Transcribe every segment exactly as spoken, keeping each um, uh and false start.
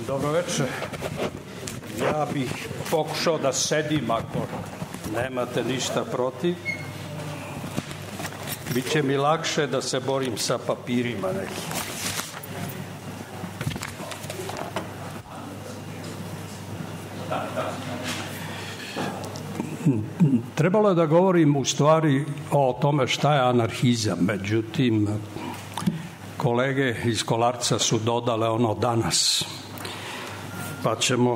Dobro večer. Ja bih pokušao da sedim ako nemate ništa protiv. Biće mi lakše da se borim sa papirima nekim. Trebalo je da govorim u stvari o tome šta je anarhizam, međutim kolege iz Kolarca su dodale ono danas, pa ćemo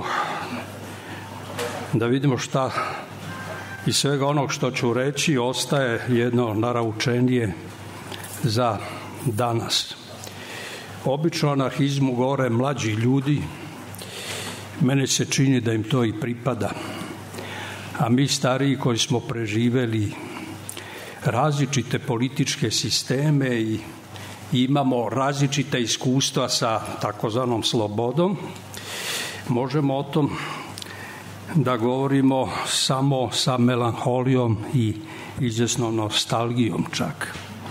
da vidimo šta iz svega onog što ću reći ostaje jedno naraučenije za danas. Obično anarhizmu govore mlađi ljudi, meni se čini da im to i pripada. A mi stariji koji smo preživeli različite političke sisteme i imamo različita iskustva sa takozvanom slobodom, možemo o tom da govorimo samo sa melanholijom i izvjesnom nostalgijom čak.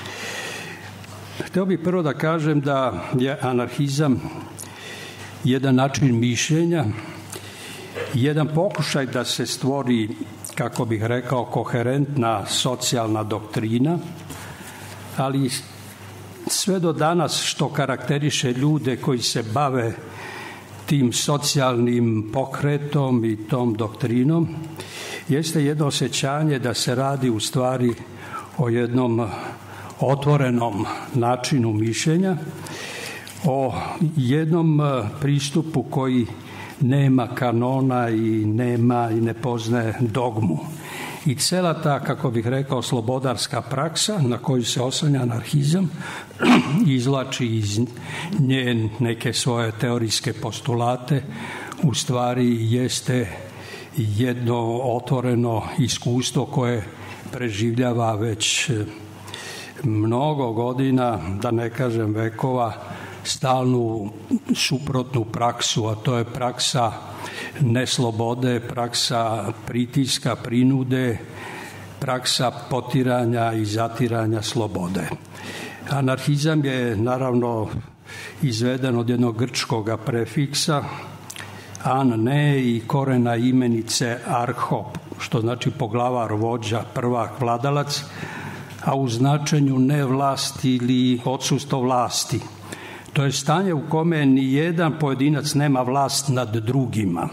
Hteo bih prvo da kažem da je anarhizam jedan način mišljenja, jedan pokušaj da se stvori, kako bih rekao, koherentna socijalna doktrina, ali sve do danas što karakteriše ljude koji se bave tim socijalnim pokretom i tom doktrinom, jeste jedno osjećanje da se radi u stvari o jednom otvorenom načinu mišljenja, o jednom pristupu koji nema kanona i nema i ne poznaje dogmu. I cela ta, kako bih rekao, slobodarska praksa na koju se oslanja anarhizam izvlači iz nje neke svoje teorijske postulate, u stvari jeste jedno otvoreno iskustvo koje preživljava već mnogo godina, da ne kažem vekova, stalnu suprotnu praksu, a to je praksa neslobode, praksa pritiska, prinude, praksa potiranja i zatiranja slobode. Anarhizam je naravno izveden od jednog grčkog prefiksa an, ne, i korena imenice arho, što znači poglavar, vođa, prvak, vladalac, a u značenju ne vlasti ili odsustvo vlasti. To je stanje u kome ni jedan pojedinac nema vlast nad drugima.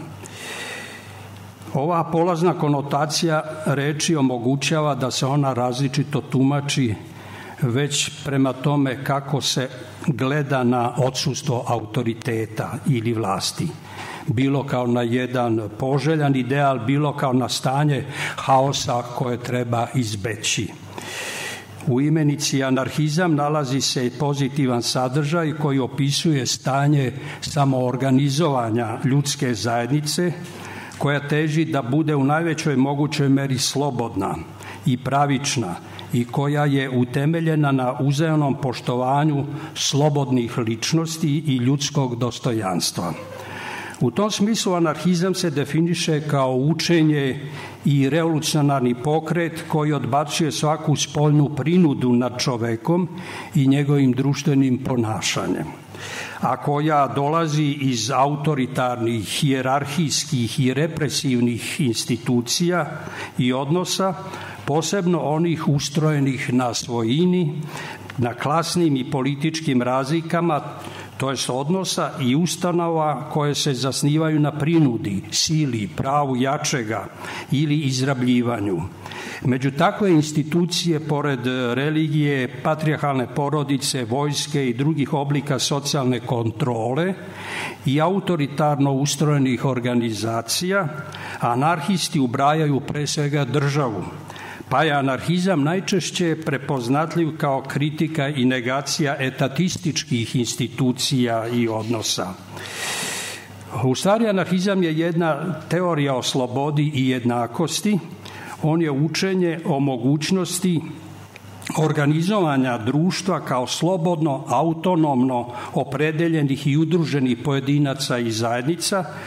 Ova polazna konotacija reči omogućava da se ona različito tumači već prema tome kako se gleda na odsustvo autoriteta ili vlasti. Bilo kao na jedan poželjan ideal, bilo kao na stanje haosa koje treba izbeći. U imenici anarhizam nalazi se i pozitivan sadržaj koji opisuje stanje samoorganizovanja ljudske zajednice koja teži da bude u najvećoj mogućoj meri slobodna i pravična i koja je utemeljena na uzajamnom poštovanju slobodnih ličnosti i ljudskog dostojanstva. U tom smislu anarhizam se definiše kao učenje i revolucionarni pokret koji odbacuje svaku spoljnu prinudu nad čovekom i njegovim društvenim ponašanjem, a koja dolazi iz autoritarnih, hijerarhijskih i represivnih institucija i odnosa, posebno onih ustrojenih na svojini, na klasnim i političkim razlikama, to jest odnosa i ustanova koje se zasnivaju na prinudi, sili, pravu jačega ili izrabljivanju. Među takve institucije, pored religije, patrijarhalne porodice, vojske i drugih oblika socijalne kontrole i autoritarno ustrojenih organizacija, anarhisti ubrajaju pre svega državu, pa je anarhizam najčešće prepoznatljiv kao kritika i negacija etatističkih institucija i odnosa. U stvari anarhizam je jedna teorija o slobodi i jednakosti. On je učenje o mogućnosti organizovanja društva kao slobodno, autonomno opredeljenih i udruženih pojedinaca i zajednica,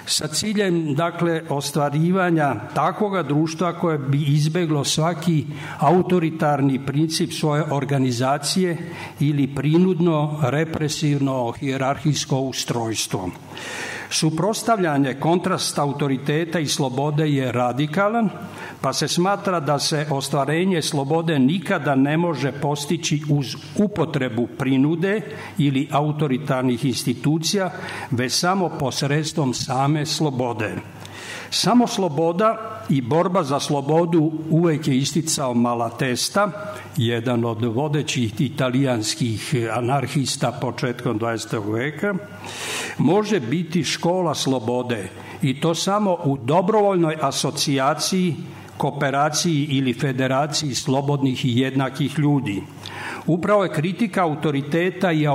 sa ciljem, dakle, ostvarivanja takvoga društva koje bi izbjeglo svaki autoritarni princip svoje organizacije ili prinudno, represivno, hijerarhijsko ustrojstvo. Suprotstavljanje, kontrast autoriteta i slobode je radikalan, pa se smatra da se ostvarenje slobode nikada ne može postići uz upotrebu prinude ili autoritarnih institucija, već samo posredstvom same slobode. Samo sloboda i borba za slobodu uvijek je isticao Malatesta, jedan od vodećih italijanskih anarhista početkom dvadesetog veka, može biti škola slobode i to samo u dobrovoljnoj asocijaciji, kooperaciji ili federaciji slobodnih i jednakih ljudi. Upravo je kritika autoriteta i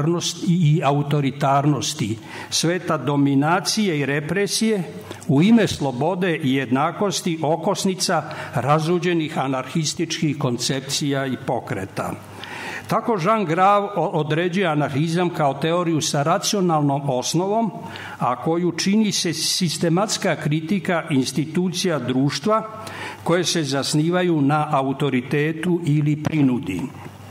i autoritarnosti, sveta dominacije i represije u ime slobode i jednakosti okosnica razuđenih anarhističkih koncepcija i pokreta. Tako Jean Grave određuje anarhizam kao teoriju sa racionalnom osnovom, a koju čini se sistematska kritika institucija društva koje se zasnivaju na autoritetu ili prinudi.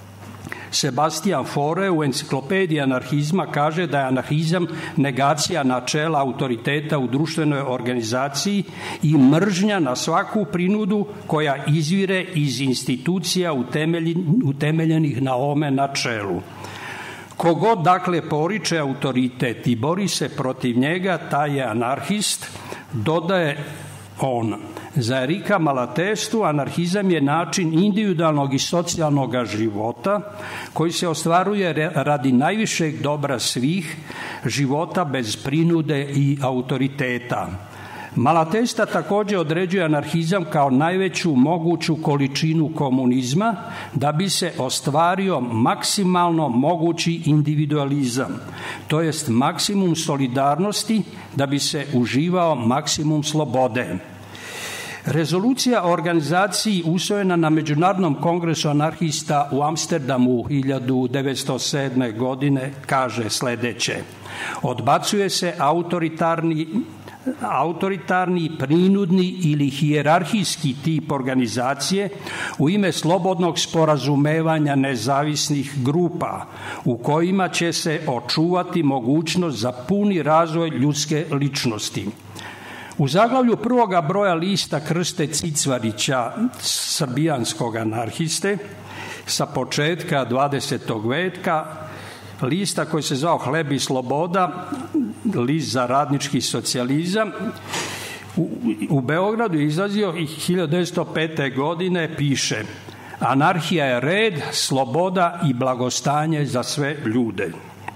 Sebastian Faure u enciklopediji anarhizma kaže da je anarhizam negacija načela autoriteta u društvenoj organizaciji i mržnja na svaku prinudu koja izvire iz institucija utemeljenih na ovome načelu. Kogod dakle poriče autoritet i bori se protiv njega, taj je anarhist, dodaje on. Za Erika Malatestu anarhizam je način individualnog i socijalnog života koji se ostvaruje radi najvišeg dobra svih, života bez prinude i autoriteta. Malatesta također određuje anarhizam kao najveću moguću količinu komunizma da bi se ostvario maksimalno mogući individualizam, to jest maksimum solidarnosti da bi se uživao maksimum slobode. Rezolucija o organizaciji usvojena na Međunarodnom kongresu anarhista u Amsterdamu hiljadu devetsto sedme. godine kaže sljedeće: odbacuje se autoritarni, autoritarni, prinudni ili hijerarhijski tip organizacije u ime slobodnog sporazumevanja nezavisnih grupa u kojima će se očuvati mogućnost za puni razvoj ljudske ličnosti. U zaglavlju prvoga broja lista Krste Cicvarića, srbijanskog anarhiste, sa početka dvadesetog veka, lista koji se zvao Hleb i sloboda, list za radnički socijalizam, u, u Beogradu je izlazio i hiljadu devetsto pete. godine piše: anarhija je red, sloboda i blagostanje za sve ljude.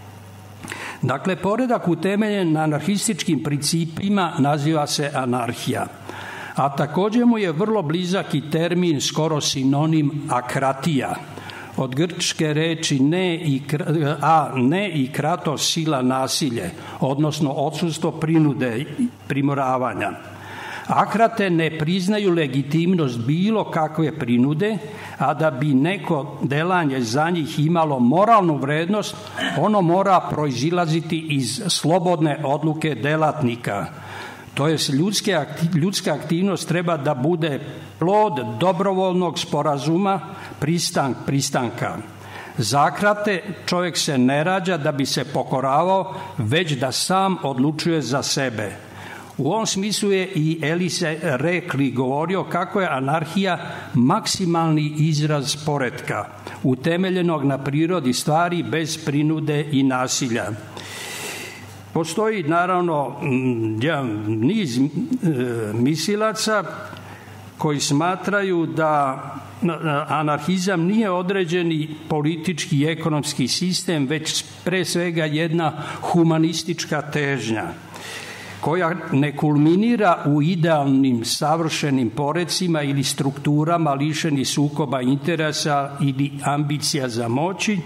Dakle, poredak utemeljen na anarhističkim principima naziva se anarhija, a također mu je vrlo blizak i termin, skoro sinonim, akratija, od grčke reči ne i, a ne i kratos, sila, nasilje, odnosno odsustvo prinude i primoravanja. Akrate ne priznaju legitimnost bilo kakve prinude, a da bi neko delanje za njih imalo moralnu vrednost, ono mora proizilaziti iz slobodne odluke delatnika. To jest ljudske, ljudska aktivnost treba da bude plod dobrovoljnog sporazuma, pristan, pristanka. Zakrate čovjek se ne rađa da bi se pokoravao, već da sam odlučuje za sebe. U ovom smislu je i Elise Rekli govorio kako je anarhija maksimalni izraz poretka, utemeljenog na prirodi stvari bez prinude i nasilja. Postoji naravno jedan niz mislilaca koji smatraju da anarhizam nije određeni politički i ekonomski sistem, već pre svega jedna humanistička težnja koja ne kulminira u idealnim savršenim porecima ili strukturama lišeni sukoba interesa ili ambicija za moći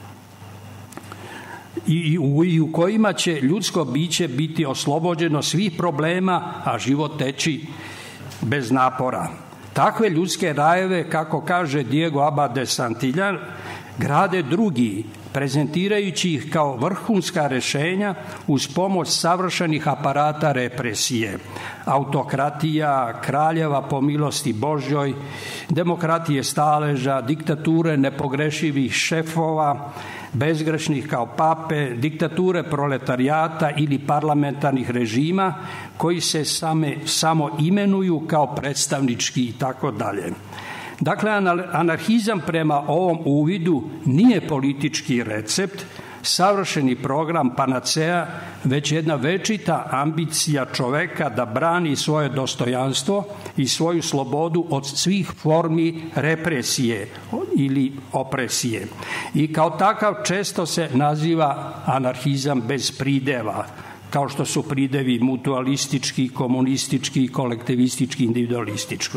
i u, i u kojima će ljudsko biće biti oslobođeno svih problema, a život teći bez napora. Takve ljudske rajeve, kako kaže Diego Abad de Santillan, grade drugi, prezentirajući ih kao vrhunska rješenja uz pomoć savršenih aparata represije, autokratija, kraljeva po milosti Božjoj, demokratije staleža, diktature nepogrešivih šefova, bezgrešnih kao pape, diktature proletarijata ili parlamentarnih režima koji se same, samo imenuju kao predstavnički i tako dalje. Dakle, anarhizam prema ovom uvidu nije politički recept, savršeni program panacea, već jedna večita ambicija čoveka da brani svoje dostojanstvo i svoju slobodu od svih formi represije ili opresije. I kao takav često se naziva anarhizam bez prideva, kao što su pridevi mutualistički, komunistički, kolektivistički, individualistički.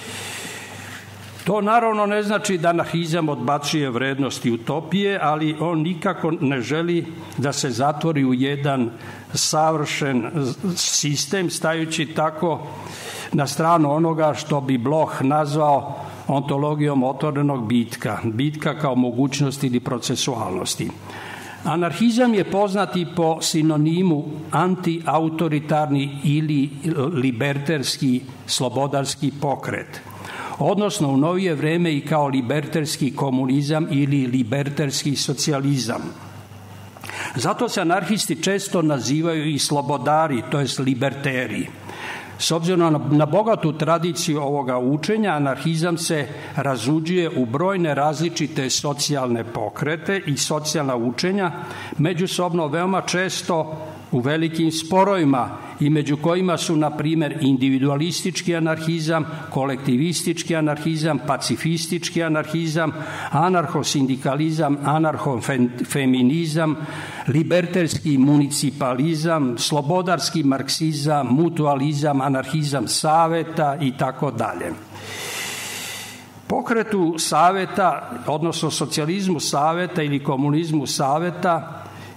To naravno ne znači da anarhizam odbacuje vrednosti utopije, ali on nikako ne želi da se zatvori u jedan savršen sistem, stajući tako na stranu onoga što bi Bloch nazvao ontologijom otvorenog bitka, bitka kao mogućnosti ili procesualnosti. Anarhizam je poznati po sinonimu antiautoritarni ili liberterski slobodarski pokret, odnosno u novije vreme i kao liberterski komunizam ili liberterski socijalizam. Zato se anarhisti često nazivaju i slobodari, to jest liberteri. S obzirom na, na bogatu tradiciju ovoga učenja, anarhizam se razuđuje u brojne različite socijalne pokrete i socijalna učenja, međusobno veoma često u velikim sporovima i među kojima su, na primjer, individualistički anarhizam, kolektivistički anarhizam, pacifistički anarhizam, anarhosindikalizam, anarhofeminizam, liberterski municipalizam, slobodarski marksizam, mutualizam, anarhizam saveta i tako dalje. Pokretu saveta, odnosno socijalizmu saveta ili komunizmu saveta,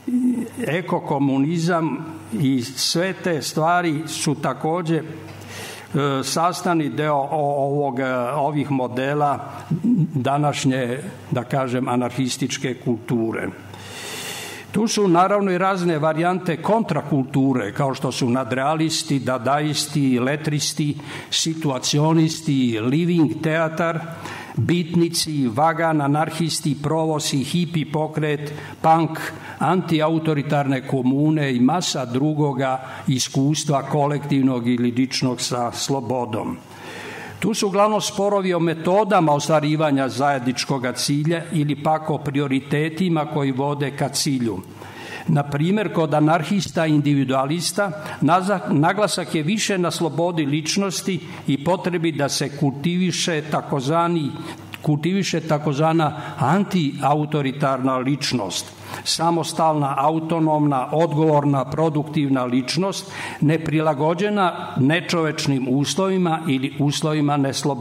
ekokomunizam i sve te stvari su također sastavni deo ovog, ovih modela današnje, da kažem, anarhističke kulture. Tu su naravno i razne varijante kontrakulture, kao što su nadrealisti, dadaisti, letristi, situacionisti, living teatar, bitnici, vagan, anarhisti, provosi, hipi pokret, punk, antiautoritarne komune i masa drugoga iskustva kolektivnog ili ličnog sa slobodom. Tu su uglavnom sporovi o metodama ostvarivanja zajedničkog cilja ili pak o prioritetima koji vode ka cilju. Na primjer, kod anarhista individualista naglasak je više na slobodi ličnosti i potrebi da se kultiviše takozvani kultiviše takozvana antiautoritarna ličnost, samostalna, autonomna, odgovorna, produktivna ličnost, neprilagođena nečovečnim uslovima ili uslovima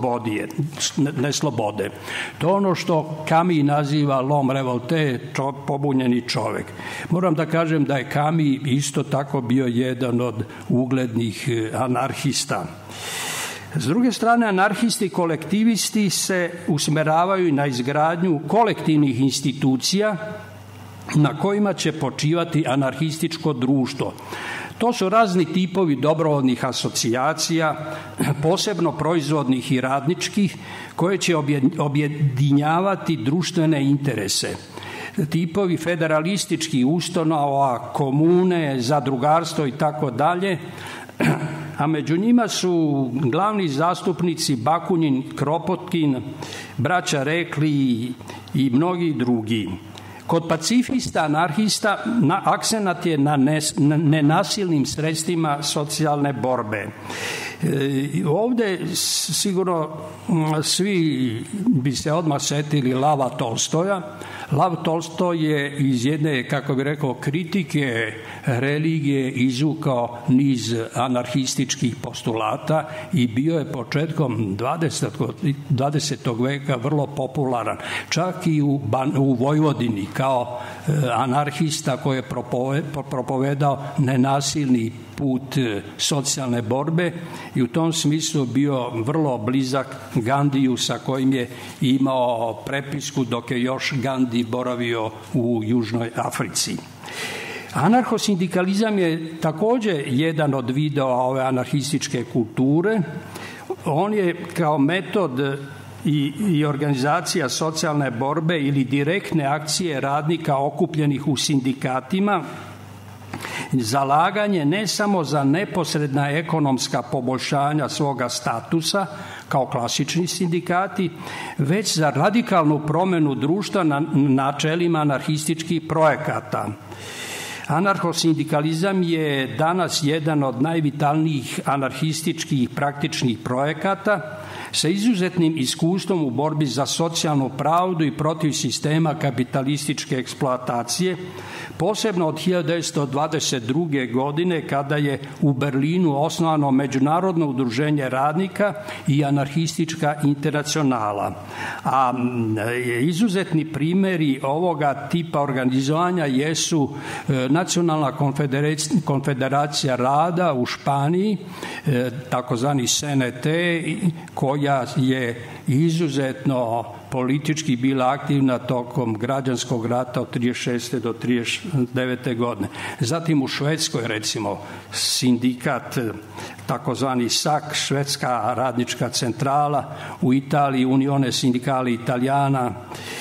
neslobode. To je ono što Camus naziva l'homme révolté, pobunjeni čovjek. Moram da kažem da je Camus isto tako bio jedan od uglednih anarhista. S druge strane, anarhisti i kolektivisti se usmeravaju na izgradnju kolektivnih institucija na kojima će počivati anarhističko društvo. To su razni tipovi dobrovoljnih asocijacija, posebno proizvodnih i radničkih, koje će objedinjavati društvene interese. Tipovi federalističkih ustanova, komune, zadrugarstvo i tako dalje, a među njima su glavni zastupnici Bakunin, Kropotkin, braća Rekli i mnogi drugi. Kod pacifista, anarhista, na, akcenat je na nenasilnim sredstvima socijalne borbe. E, ovdje sigurno svi bi se odmah setili Lava Tolstoja. Lav Tolstoj je iz jedne, kako bi rekao, kritike religije izvukao niz anarhističkih postulata i bio je početkom dvadesetog veka vrlo popularan. Čak i u, u Vojvodini kao anarhista koji je propovedao nenasilni put socijalne borbe i u tom smislu bio vrlo blizak Gandiju sa kojim je imao prepisku dok je još Gandhi boravio u Južnoj Africi. Anarhosindikalizam je također jedan od vidova ove anarhističke kulture. On je kao metod i, i organizacija socijalne borbe ili direktne akcije radnika okupljenih u sindikatima, zalaganje ne samo za neposredna ekonomska poboljšanja svoga statusa kao klasični sindikati, već za radikalnu promjenu društva na načelima anarhističkih projekata. Anarhosindikalizam je danas jedan od najvitalnijih anarhističkih praktičnih projekata sa izuzetnim iskustvom u borbi za socijalnu pravdu i protiv sistema kapitalističke eksploatacije, posebno od hiljadu devetsto dvadeset druge. godine kada je u Berlinu osnovano Međunarodno udruženje radnika i anarhistička internacionala. A izuzetni primjeri ovoga tipa organizovanja jesu Nacionalna konfederacija rada u Španiji, takozvani C N T, koja je izuzetno politički bila aktivna tokom građanskog rata od trideset šeste do trideset devete. godine. Zatim u Švedskoj, recimo, sindikat, takozvani S A C, Švedska radnička centrala, u Italiji Unione Sindicale Italiana,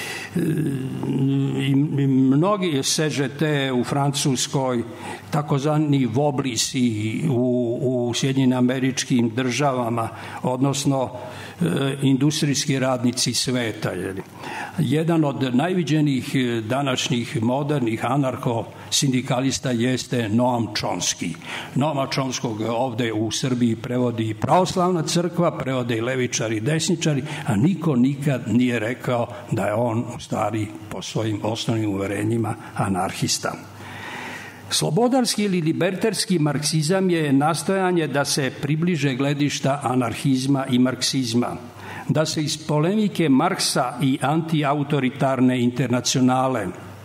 i mnogi S Ž T u Francuskoj, takozvani Voblisi u, u Sjedinjenim Američkim Državama, odnosno e, industrijski radnici sveta. Jedan od najviđenijih današnjih modernih anarcho-sindikalista jeste Noam Chomsky. Noama Chomskog ovdje u Srbiji prevodi pravoslavna crkva, prevode i levičari i desničari, a niko nikad nije rekao da je on u stvari po svojim osnovnim uverenjima anarhista. Slobodarski ili libertarski marksizam je nastojanje da se približe gledišta anarhizma i marksizma, da se iz polemike Marksa i antiautoritarne internacionale,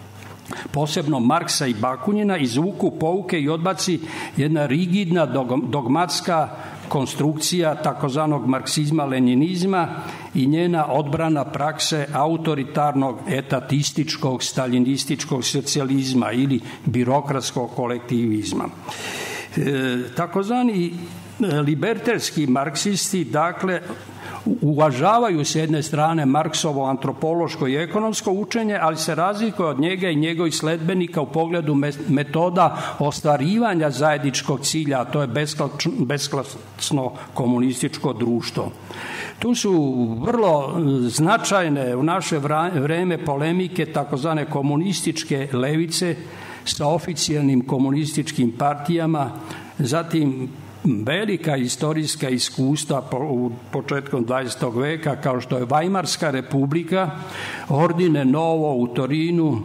posebno Marksa i Bakunjina, izvuku pouke i odbaci jedna rigidna dogmatska konstrukcija takozvanog marksizma-leninizma i njena odbrana prakse autoritarnog, etatističkog, staljinističkog socijalizma ili birokratskog kolektivizma. E, takozvani libertarski marksisti, dakle, uvažavaju s jedne strane Marksovo antropološko i ekonomsko učenje, ali se razlikuje od njega i njegovih sledbenika u pogledu metoda ostvarivanja zajedničkog cilja, a to je besklasno komunističko društvo. Tu su vrlo značajne u naše vrijeme polemike takozvane komunističke levice sa oficijelnim komunističkim partijama, zatim velika historijska iskustva u početkom dvadesetog veka kao što je Weimarska republika, Ordine Novo u Torinu,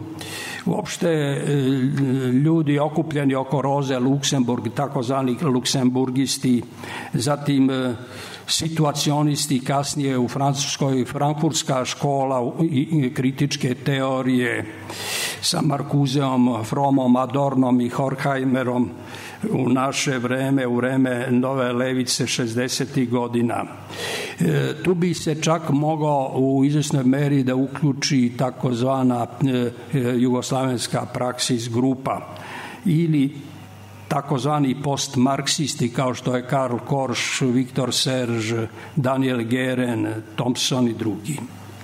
uopšte ljudi okupljeni oko Roze Luksemburg, takozvani luksemburgisti, zatim situacionisti, kasnije u Francuskoj Frankfurtska škola i kritičke teorije sa Markuseom, Fromom, Adornom i Horkheimerom u naše vreme, u vreme nove levice šezdesetih godina. E, tu bi se čak mogao u izvjesnoj meri da uključi takozvana e, jugoslavenska praksis grupa ili takozvani postmarksisti kao što je Karl Korsch, Viktor Serž, Daniel Geren, Thompson i drugi.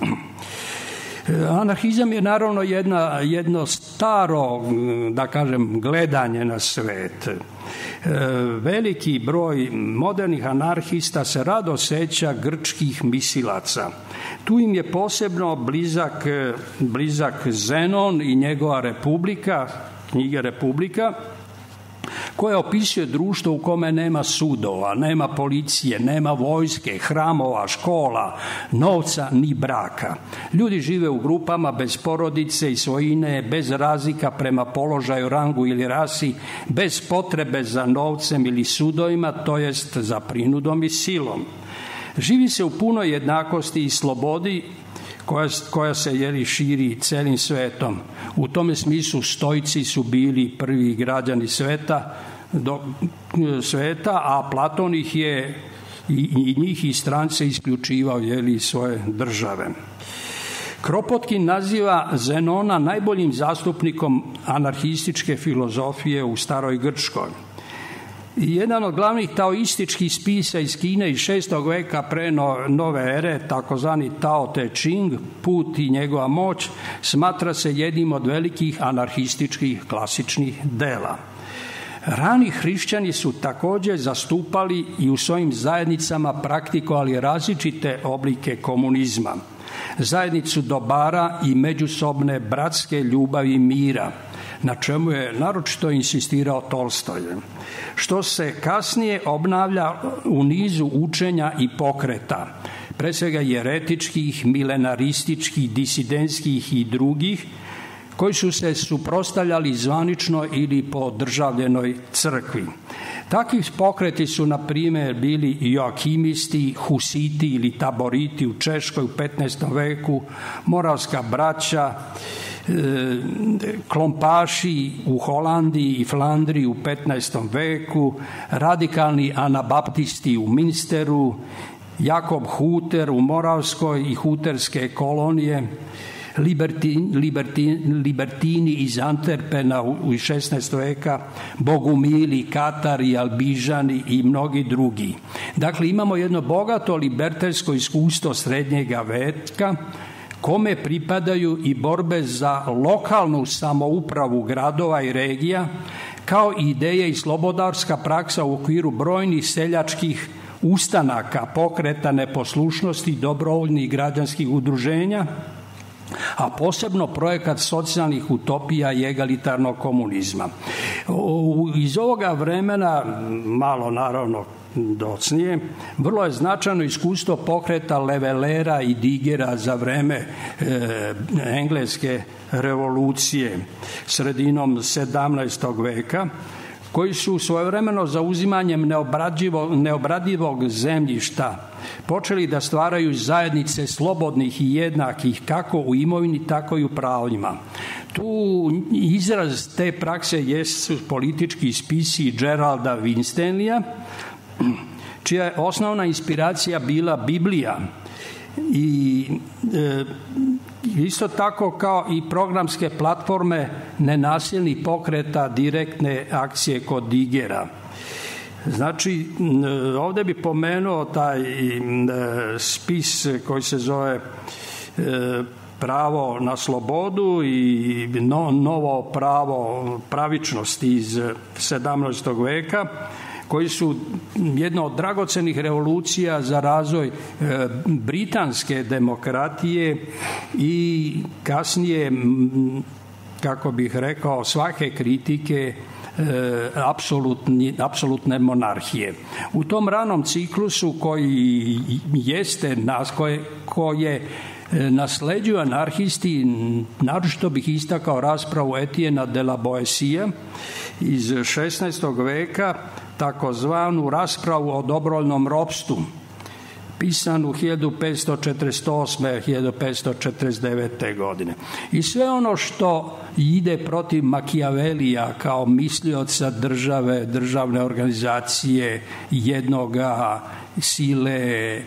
Anarhizam je naravno jedna, jedno staro, da kažem, gledanje na svet. Veliki broj modernih anarhista se rado seća grčkih misilaca. Tu im je posebno blizak, blizak Zenon i njegova Republika, knjige Republika, koja opisuje društvo u kome nema sudova, nema policije, nema vojske, hramova, škola, novca ni braka. Ljudi žive u grupama bez porodice i svojine, bez razlika prema položaju, rangu ili rasi, bez potrebe za novcem ili sudovima, to jest za prinudom i silom. Živi se u punoj jednakosti i slobodi koja, koja se jeli širi celim svetom. U tome smislu stojci su bili prvi građani sveta, do, sveta, a Platon ih je i, i njih i strance isključivao jeli svoje države. Kropotkin naziva Zenona najboljim zastupnikom anarhističke filozofije u staroj Grčkoj. Jedan od glavnih taoističkih spisa iz Kine iz šestog veka pre nove ere, takozvani Tao Te Ching, Put i njegova moć, smatra se jednim od velikih anarhističkih klasičnih dela. Rani hrišćani su također zastupali i u svojim zajednicama praktikovali različite oblike komunizma. Zajednicu dobara i međusobne bratske ljubavi i mira, na čemu je naročito insistirao Tolstoj, što se kasnije obnavlja u nizu učenja i pokreta, pre svega jeretičkih, milenarističkih, disidentskih i drugih, koji su se suprotstavljali zvanično ili po državljenoj crkvi. Takvi pokreti su, na primjer, bili joakimisti, husiti ili taboriti u Češkoj u petnaestom veku, moravska braća, klompaši u Holandiji i Flandriji u petnaestom veku, radikalni anabaptisti u Minsteru, Jakob Huter u Moravskoj i huterske kolonije, Libertini, libertini, libertini iz Antwerpena u šesnaestom veka, Bogumili, Katari, Albižani i mnogi drugi. Dakle, imamo jedno bogato libertarsko iskustvo srednjega veka, kome pripadaju i borbe za lokalnu samoupravu gradova i regija, kao i ideje i slobodarska praksa u okviru brojnih seljačkih ustanaka, pokreta neposlušnosti, dobrovoljnih građanskih udruženja, a posebno projekat socijalnih utopija i egalitarnog komunizma. Iz ovoga vremena, malo naravno docnije, vrlo je značajno iskustvo pokreta Levelera i Digera za vreme e, engleske revolucije sredinom sedamnaestog veka, koji su svojevremeno zauzimanjem neobradivog zemljišta počeli da stvaraju zajednice slobodnih i jednakih kako u imovini, tako i u pravima. Tu izraz te prakse jesu politički spisi Geralda Winstanleya, čija je osnovna inspiracija bila Biblija i e, isto tako kao i programske platforme nenasilnih pokreta direktne akcije kod Digera. Znači, ovdje bi pomenuo taj spis koji se zove Pravo na slobodu i novo pravo pravičnosti iz sedamnaestog veka, koji su jedna od dragocenih revolucija za razvoj britanske demokratije i kasnije, kako bih rekao, svake kritike apsolutne monarhije. U tom ranom ciklusu koji jeste nas, koje, koje nasleđuju anarhisti, naročito bih istakao raspravu Etienne de la Boétie iz šesnaestog veka, takozvanu raspravu o dobrovoljnom ropstvu, pisanu hiljadu petsto četrdeset osme do hiljadu petsto četrdeset devete. godine. I sve ono što ide protiv Machiavellija kao mislioca države, državne organizacije, jednoga, sile, e,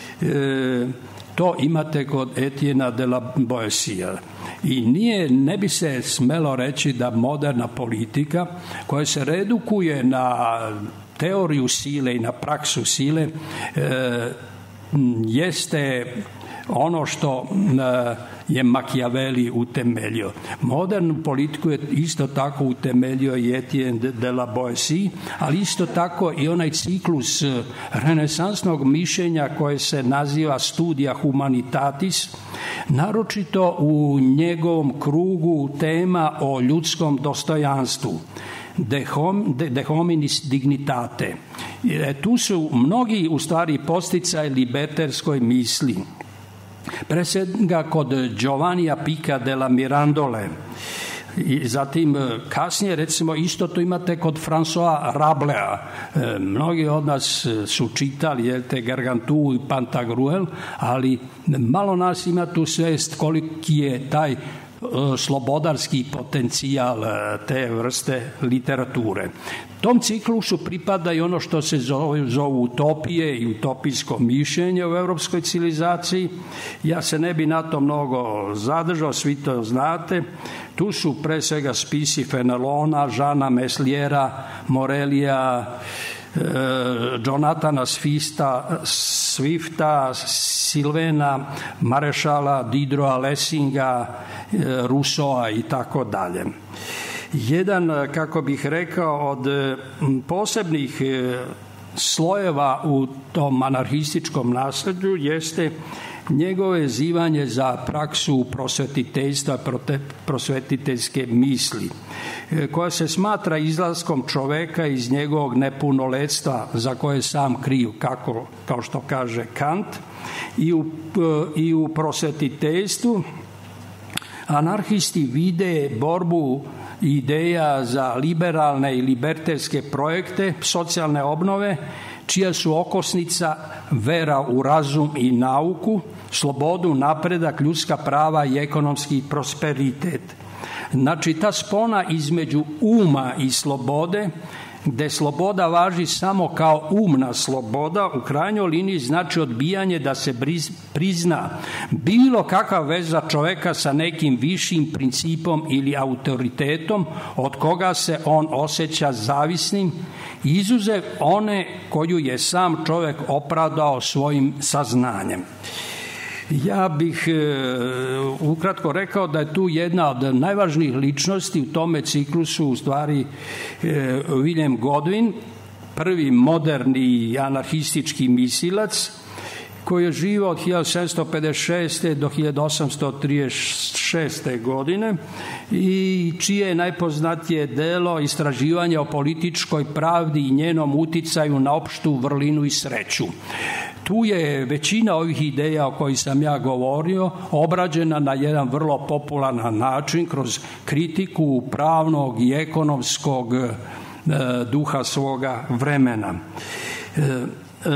to imate kod Etienne de la Boétie. I nije, ne bi se smelo reći da moderna politika koja se redukuje na teoriju sile i na praksu sile e, jeste ono što je Machiavelli utemeljio. Modernu politiku je isto tako utemeljio i Etienne de la Boétie, ali isto tako i onaj ciklus renesansnog mišljenja koje se naziva Studia Humanitatis, naročito u njegovom krugu tema o ljudskom dostojanstvu. De, hom, de, de hominis dignitate. E, tu su mnogi u stvari posticaj liberterskoj misli. Pre svega kod Giovannija Pica della Mirandole, I zatim kasnije, recimo, isto to imate kod François Rablea. E, mnogi od nas su čitali, jel te, Gargantua i Pantagruel, ali malo nas ima tu svest koliki je taj slobodarski potencijal te vrste literature. Tom ciklusu pripada i ono što se zove, zovu utopije i utopijsko mišljenje u europskoj civilizaciji. Ja se ne bi na to mnogo zadržao, svi to znate. Tu su pre svega spisi Fenelona, Žana Mesliera, Morelija, Jonathana Swifta, Swifta, Silvena, Marešala, Dideroa Lessinga, Rousseaua i tako dalje. Jedan, kako bih rekao, od posebnih slojeva u tom anarhističkom nasleđu jeste njegovo vezivanje za praksu prosvetiteljstva, prosvetiteljske misli, koja se smatra izlaskom čoveka iz njegovog nepunoletstva za koje je sam kriv, kako, kao što kaže Kant, i u, i u prosvetiteljstvu anarhisti vide borbu ideja za liberalne i libertetske projekte socijalne obnove, čija su okosnica vera u razum i nauku, slobodu, napredak, ljudska prava i ekonomski prosperitet. Znači, ta spona između uma i slobode, gde sloboda važi samo kao umna sloboda, u krajnjoj liniji znači odbijanje da se prizna bilo kakva veza čoveka sa nekim višim principom ili autoritetom od koga se on osjeća zavisnim, izuzev one koju je sam čovek opravdao svojim saznanjem. Ja bih e, ukratko rekao da je tu jedna od najvažnijih ličnosti u tome ciklusu u stvari e, William Godwin, prvi moderni anarhistički mislilac, koji je živio od hiljadu sedamsto pedeset šeste do hiljadu osamsto trideset šeste godine i čije je najpoznatije delo istraživanje o političkoj pravdi i njenom uticaju na opštu vrlinu i sreću. Tu je većina ovih ideja o kojih sam ja govorio obrađena na jedan vrlo popularan način kroz kritiku pravnog i ekonomskog e, duha svoga vremena. E,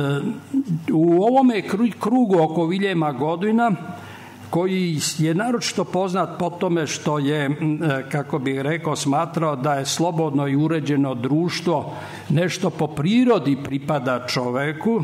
U ovome krugu oko Viljema Godwina, koji je naročito poznat po tome što je, kako bih rekao, smatrao da je slobodno i uređeno društvo nešto po prirodi pripada čoveku,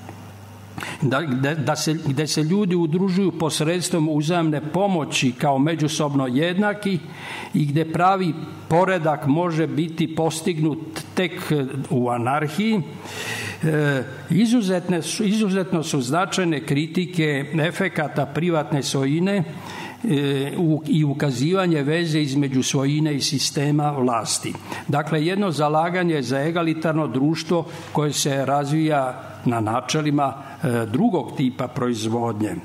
da, da se, gde se ljudi udružuju posredstvom uzajamne pomoći kao međusobno jednaki i gde pravi poredak može biti postignut tek u anarhiji. E, izuzetne su, izuzetno su značajne kritike efekata privatne svojine e, u, i ukazivanje veze između svojine i sistema vlasti. Dakle, jedno zalaganje za egalitarno društvo koje se razvija na načelima e, drugog tipa proizvodnje.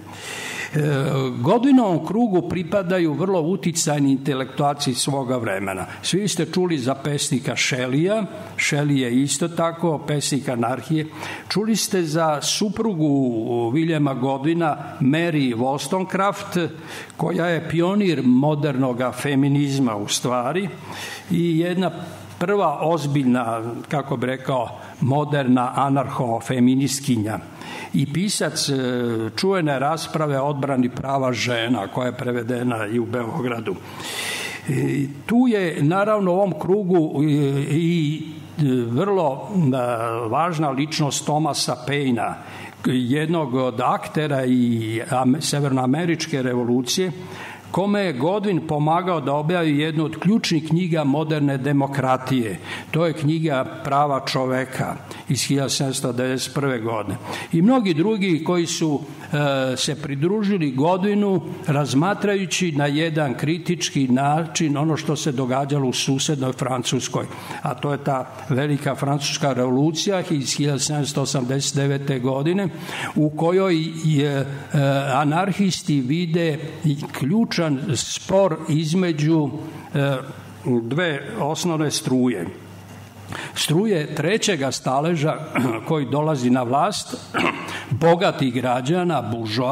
Godwinovom krugu pripadaju vrlo uticajni intelektualci svoga vremena. Svi ste čuli za pesnika Shelleya, Shelley je isto tako pesnik anarhije. Čuli ste za suprugu Williama Godwina, Mary Wollstonecraft, koja je pionir modernog feminizma u stvari i jedna prva ozbiljna, kako bi rekao, moderna anarcho-feministkinja i pisac čuvene rasprave o odbrani prava žena, koja je prevedena i u Beogradu. I tu je naravno u ovom krugu i vrlo važna ličnost Thomasa Painea, jednog od aktera i severnoameričke revolucije, kome je Godwin pomagao da objavi jednu od ključnih knjiga moderne demokratije. To je knjiga Prava čoveka iz hiljadu sedamsto devedeset prve. godine. I mnogi drugi koji su e, se pridružili Godwinu razmatrajući na jedan kritički način ono što se događalo u susednoj Francuskoj. A to je ta velika francuska revolucija iz hiljadu sedamsto osamdeset devete. godine u kojoj je, e, anarhisti vide ključ spor između e, dve osnovne struje. Struje trećega staleža koji dolazi na vlast, bogatih građana, buržoa,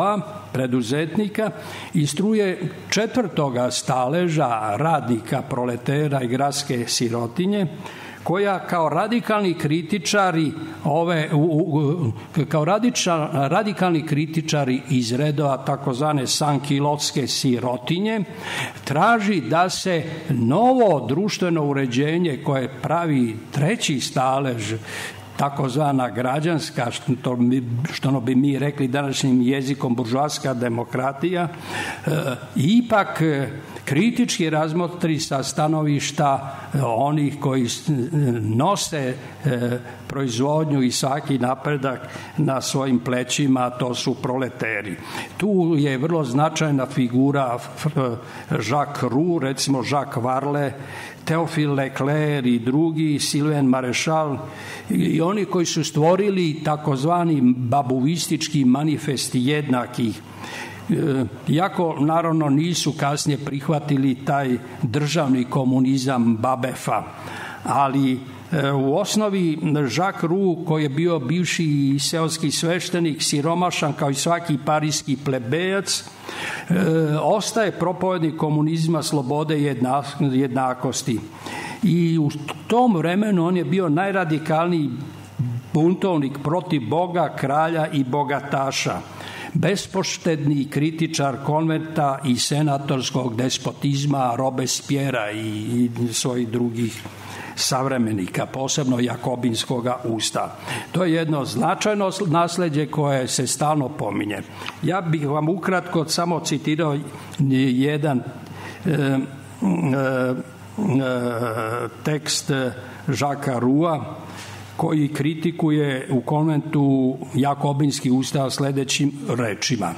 preduzetnika i struje četvrtoga staleža radnika, proletera i gradske sirotinje, koja kao radikalni kritičari ove u, u, kao radiča, radikalni kritičari iz redova takozvane sankilotske sirotinje traži da se novo društveno uređenje koje pravi treći stalež, takozvana građanska, što bi, što bi mi rekli današnjim jezikom buržoaska demokratija, e, ipak kritički razmotri sa stanovišta onih koji nose e, proizvodnju i svaki napredak na svojim plećima, to su proleteri. Tu je vrlo značajna figura Jacques Roux, recimo Jacques Varlet, Théophile Leclerc i drugi, Sylvain Maréchal i oni koji su stvorili takozvani babuistički manifest jednakih. Iako naravno nisu kasnije prihvatili taj državni komunizam Babefa, ali u osnovi Jacques Roux, koji je bio bivši seoski sveštenik, siromašan kao i svaki parijski plebejac, e, ostaje propovednik komunizma, slobode i jednakosti. I u tom vremenu on je bio najradikalniji buntovnik protiv Boga, kralja i bogataša, bespoštedni kritičar konventa i senatorskog despotizma Robespierra i, i svojih drugih savremenika, posebno jakobinskog usta. To je jedno značajno nasleđe koje se stalno pominje. Ja bih vam ukratko samo citirao jedan e, e, tekst Jacquesa Rous'a koji kritikuje u konventu jakobinski ustav sljedećim rečima.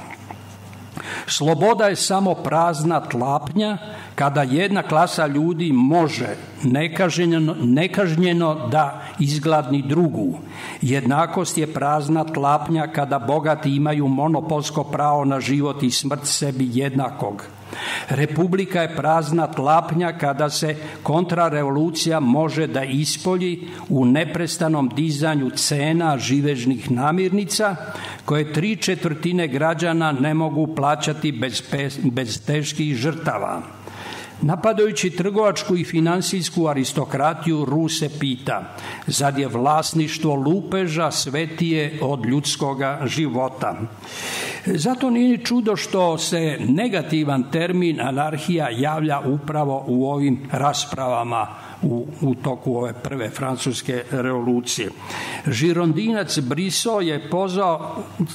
Sloboda je samo prazna tlapnja kada jedna klasa ljudi može nekažnjeno, nekažnjeno da izgladni drugu. Jednakost je prazna tlapnja kada bogati imaju monopolsko pravo na život i smrt sebi jednakog. Republika je prazna tlapnja kada se kontrarevolucija može da ispolji u neprestanom dizanju cena živežnih namirnica koje tri četvrtine građana ne mogu plaćati bez, bez teških žrtava. Napadajući trgovačku i finansijsku aristokratiju, Roux se pita, zar je vlasništvo lupeža svetije od ljudskoga života? Zato nije ni čudo što se negativan termin anarhija javlja upravo u ovim raspravama u, u toku ove prve francuske revolucije. Žirondinac Brissot je pozvao,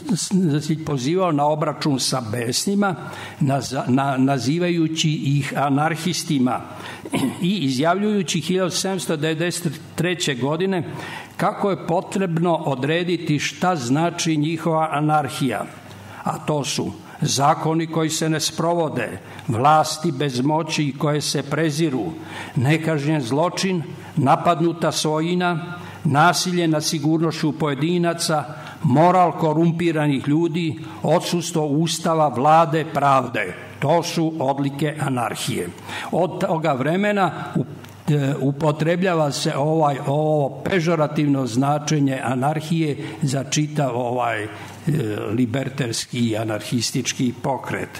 pozivao na obračun sa besnima, naz, na, nazivajući ih anarhistima i izjavljujući hiljadu sedamsto devedeset treće. godine kako je potrebno odrediti šta znači njihova anarhija. A to su zakoni koji se ne sprovode, vlasti bez moći koje se preziru, nekažnjen zločin, napadnuta svojina, nasilje nad sigurnošću pojedinaca, moral korumpiranih ljudi, odsustvo ustava, vlade, pravde. To su odlike anarhije. Od toga vremena upotrebljava se ovaj, ovo pežorativno značenje anarhije za čitav ovaj liberterski i anarhistički pokret.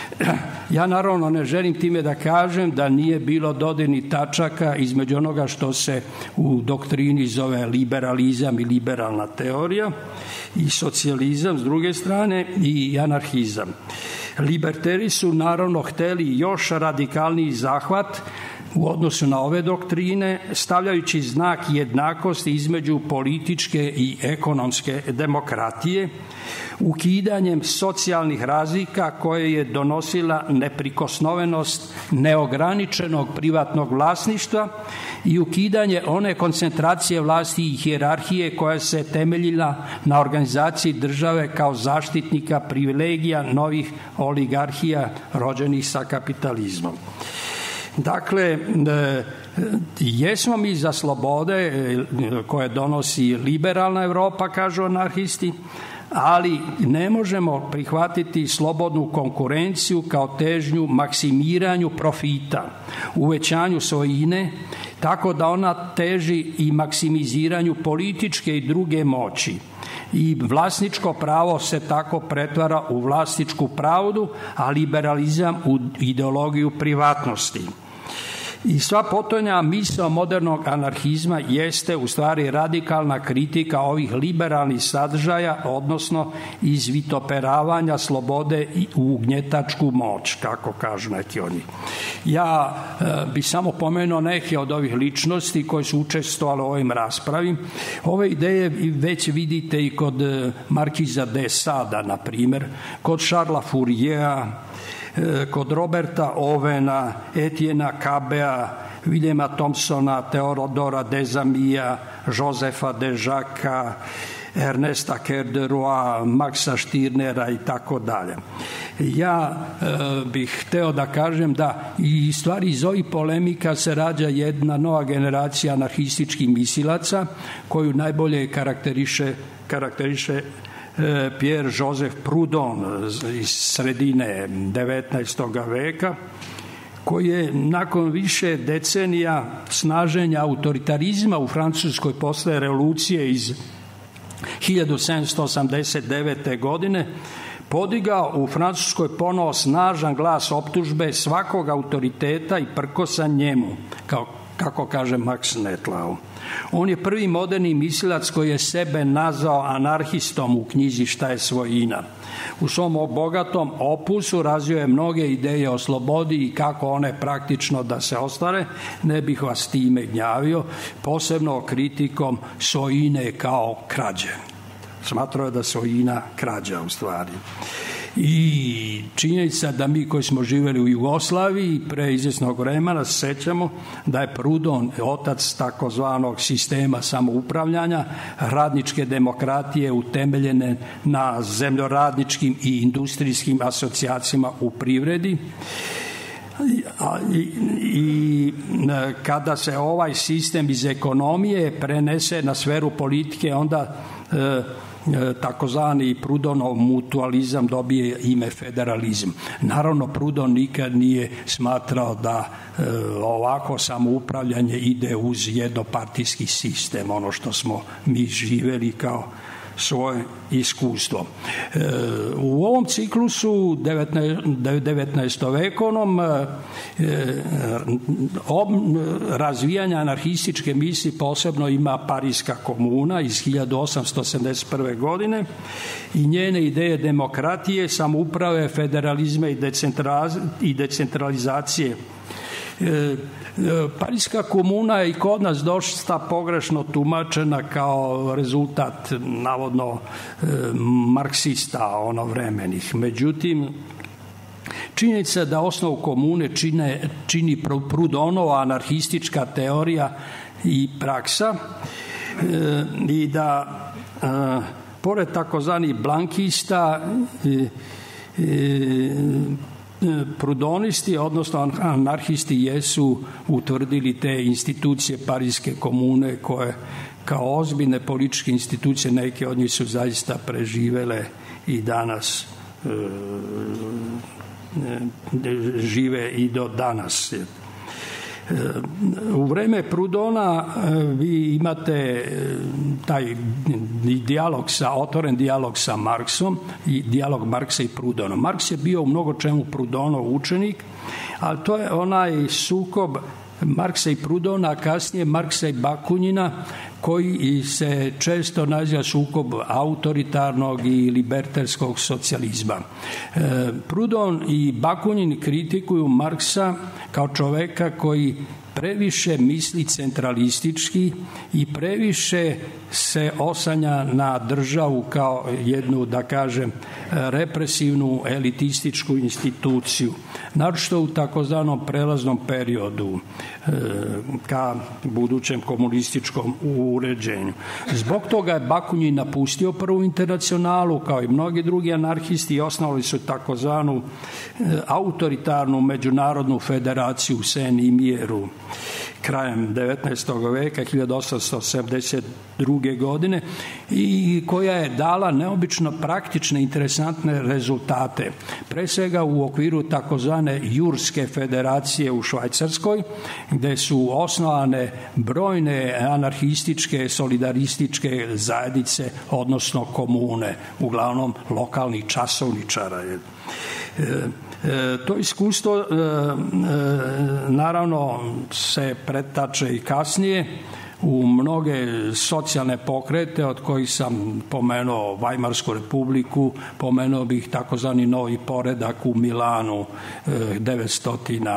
Ja naravno ne želim time da kažem da nije bilo dodirnih tačaka između onoga što se u doktrini zove liberalizam i liberalna teorija i socijalizam s druge strane i anarhizam. Liberteri su naravno hteli još radikalniji zahvat u odnosu na ove doktrine, stavljajući znak jednakosti između političke i ekonomske demokratije, ukidanjem socijalnih razlika koje je donosila neprikosnovenost neograničenog privatnog vlasništva i ukidanje one koncentracije vlasti i hijerarhije koja se temeljila na organizaciji države kao zaštitnika privilegija novih oligarhija rođenih sa kapitalizmom. Dakle, jesmo mi za slobode koje donosi liberalna Europa, kažu anarhisti, ali ne možemo prihvatiti slobodnu konkurenciju kao težnju maksimiranju profita, uvećanju svojine, tako da ona teži i maksimiziranju političke i druge moći. i vlasničko pravo se tako pretvara u vlasničku pravdu, a liberalizam u ideologiju privatnosti. I sva potonja misao modernog anarhizma jeste u stvari radikalna kritika ovih liberalnih sadržaja, odnosno izvitoperavanja slobode u ugnjetačku moć, kako kažu neki od njih. Ja e, bi samo pomenuo neke od ovih ličnosti koje su učestvovali u ovim raspravi. Ove ideje već vidite i kod Markiza de Sada, na primjer, kod Šarla Fouriera, kod Roberta Ovena, Etiena Cabea, Williama Thompsona, Theodora Dezamija, Josefa de Jacques'a, Ernesta Kerderoa, Maxa Stirnera i tako dalje. Ja e, bih hteo da kažem da i stvari iz ovih polemika se rađa jedna nova generacija anarhističkih misilaca koju najbolje karakteriše, karakteriše Pierre-Joseph Proudhon iz sredine devetnaestog veka, koji je nakon više decenija snaženja autoritarizma u Francuskoj posle revolucije iz hiljadu sedamsto osamdeset devete. godine podigao u Francuskoj ponovo snažan glas optužbe svakog autoriteta i prkosa njemu, kao kako kaže Max Nettlau. On je prvi moderni mislilac koji je sebe nazvao anarhistom u knjizi Šta je svojina. U svom bogatom opusu razvio je mnoge ideje o slobodi i kako one praktično da se ostvare. Ne bih vas time gnjavio, posebno kritikom svojine kao krađe. Smatrao je da svojina krađa u stvari. I činjenica da mi koji smo živjeli u Jugoslaviji pre izvjesnog vremena sećamo da je Proudhon otac takozvanog sistema samoupravljanja, radničke demokratije utemeljene na zemljoradničkim i industrijskim asocijacijama u privredi. I, i kada se ovaj sistem iz ekonomije prenese na sferu politike, onda e, takozvani Proudhonov mutualizam dobije ime federalizam. Naravno, Proudhon nikad nije smatrao da e, ovako samoupravljanje ide uz jednopartijski sistem, ono što smo mi živeli kao svoje iskustvo. E, u ovom ciklusu devetnaestovekovnom e, ob, razvijanja anarhističke misli posebno ima Pariska komuna iz hiljadu osamsto sedamdeset prve. godine i njene ideje demokratije, samouprave, federalizma i decentralizacije. E, Pariska komuna je i kod nas dosta pogrešno tumačena kao rezultat navodno e, marksista onovremenih. Međutim, činjenica da osnovu komune čine, čini Proudhonova anarhistička teorija i praksa e, i da e, pored takozvanih blankista e, e, Proudhonisti, odnosno anarhisti, jesu utvrdili te institucije Pariske komune koje kao ozbiljne političke institucije, neke od njih su zaista preživele i danas e, e, žive i do danas. U vreme Proudhona vi imate taj dijalog sa, otvoren dijalog sa Marksom i dijalog Marksa i Proudhona. Marks je bio u mnogo čemu Proudhonov učenik, ali to je onaj sukob Marksa i Proudhona, a kasnije Marksa i Bakunjina, koji se često naziva sukob autoritarnog i libertarskog socijalizma. E, Proudhon i Bakunin kritikuju Marksa kao čoveka koji previše misli centralistički i previše se osanja na državu kao jednu, da kažem, represivnu elitističku instituciju, naročito u takozvanom prelaznom periodu ka budućem komunističkom uređenju. Zbog toga je Bakunin napustio Prvu internacionalu, kao i mnogi drugi anarhisti, i osnovali su takozvanu autoritarnu međunarodnu federaciju Sen i Mieru. krajem devetnaestog veka, hiljadu osamsto sedamdeset druge godine, i koja je dala neobično praktične, interesantne rezultate. Pre svega u okviru takozvane Jurske federacije u Švajcarskoj, gde su osnovane brojne anarhističke, solidarističke zajednice, odnosno komune, uglavnom lokalnih časovničara. E, e, to iskustvo e, e, naravno se pretače i kasnije u mnoge socijalne pokrete, od kojih sam pomenuo Vajmarsku republiku, pomenuo bih takozvani novi poredak u Milanu devetsto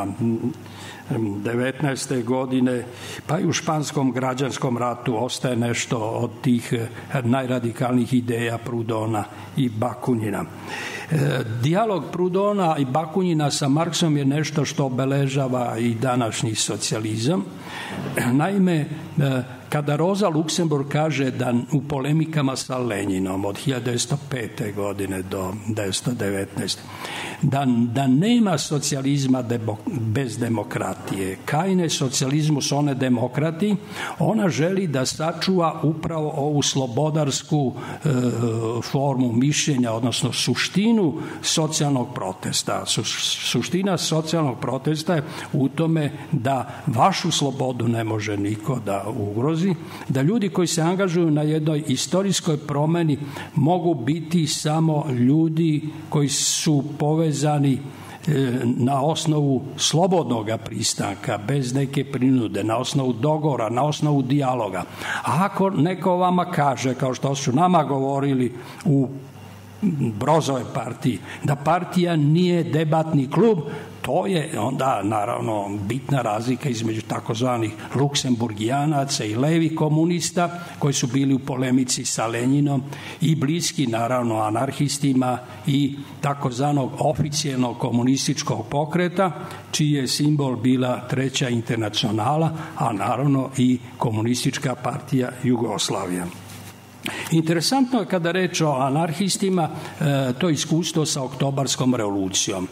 devetnaeste godine, pa i u španskom građanskom ratu ostaje nešto od tih najradikalnijih ideja Proudhona i Bakunjina. Dijalog Proudhona i Bakunjina sa Marksom je nešto što obeležava i današnji socijalizam. Naime, kada Rosa Luxemburg kaže da u polemikama sa Lenjinom od hiljadu devetsto pete godine do devetsto devetnaeste. Da, da nema socijalizma debo, bez demokratije. Kajne socijalizmu s one demokrati, ona želi da sačuva upravo ovu slobodarsku e, formu mišljenja, odnosno suštinu socijalnog protesta. Su, suština socijalnog protesta je u tome da vašu slobodu ne može niko da ugrozi, da ljudi koji se angažuju na jednoj istorijskoj promeni mogu biti samo ljudi koji su povezani na osnovu slobodnog pristanka, bez neke prinude, na osnovu dogovora, na osnovu dijaloga. A ako neko vama kaže, kao što su nama govorili u Brozove partiji, da partija nije debatni klub, to je onda naravno bitna razlika između takozvanih luksemburgijanaca i levi komunista koji su bili u polemici sa Lenjinom i bliski naravno anarhistima i takozvanog oficijelnog komunističkog pokreta čiji je simbol bila Treća internacionala, a naravno i Komunistička partija Jugoslavija. Interesantno je kada reč o anarhistima to iskustvo sa Oktobarskom revolucijom.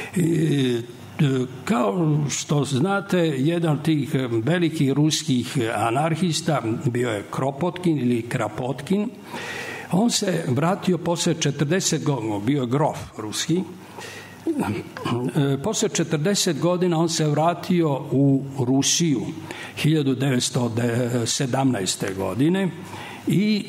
Kao što znate, jedan od tih velikih ruskih anarhista bio je Kropotkin ili Krapotkin. On se vratio posle četrdeset godina, bio je grof ruski. Posle četrdeset godina on se vratio u Rusiju hiljadu devetsto sedamnaeste. godine i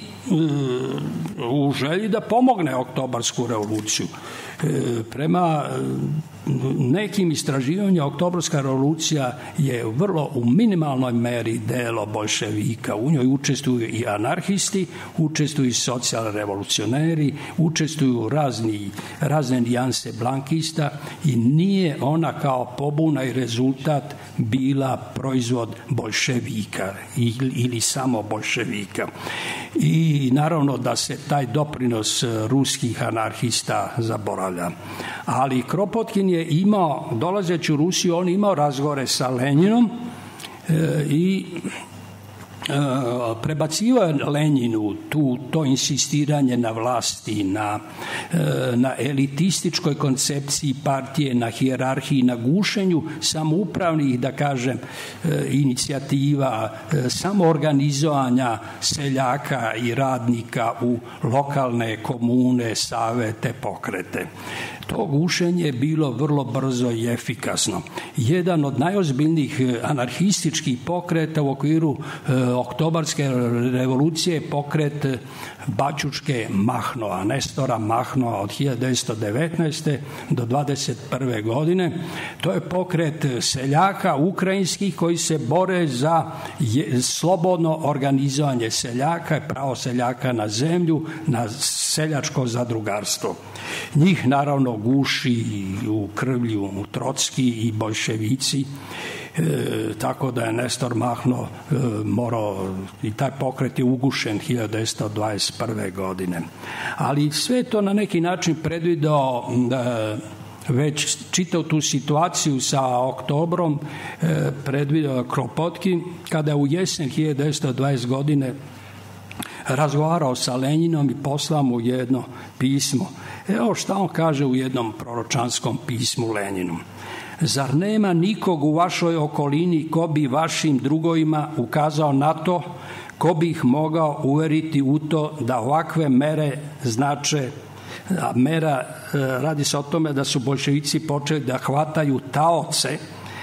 u želji da pomogne Oktobarsku revoluciju. Prema nekim istraživanjima Oktobarska revolucija je vrlo u minimalnoj meri delo boljševika. U njoj učestvuju i anarhisti, učestvuju i socijalrevolucioneri, učestvuju razni, razne nijanse blankista i nije ona kao pobuna i rezultat bila proizvod boljševika ili, ili samo boljševika. I naravno da se taj doprinos ruskih anarhista zaboravlja. Ali Kropotkin je imao, dolazeći u Rusiju, on imao razgovore sa Lenjinom e, i prebacivao je Lenjinu tu, to insistiranje na vlasti, na, na elitističkoj koncepciji partije, na hijerarhiji, na gušenju samoupravnih, da kažem, inicijativa, samoorganizovanja seljaka i radnika u lokalne komune, savete, pokrete. To gušenje je bilo vrlo brzo i efikasno. Jedan od najozbiljnijih anarhističkih pokreta u okviru Oktobarske revolucije je pokret Bačučke Mahnoa, Nestora Mahnoa od hiljadu devetsto devetnaeste. do dvadeset prve. godine. To je pokret seljaka ukrajinskih koji se bore za slobodno organizovanje seljaka i pravo seljaka na zemlju, na seljačko zadrugarstvo. Njih naravno guši u krvlju Trotski i boljševici. E, tako da je Nestor Mahno e, morao, i taj pokret je ugušen hiljadu devetsto dvadeset prve. godine. Ali sve to na neki način predvideo e, već čitao tu situaciju sa Oktobrom, e, predvideo Kropotkin, kada je u jesen hiljadu devetsto dvadesete. godine razgovarao sa Lenjinom i poslao mu jedno pismo. Evo šta on kaže u jednom proročanskom pismu Lenjinu. Zar nema nikog u vašoj okolini ko bi vašim drugovima ukazao na to, ko bi ih mogao uveriti u to da ovakve mere znače, a mera, radi se o tome da su boljševici počeli da hvataju taoce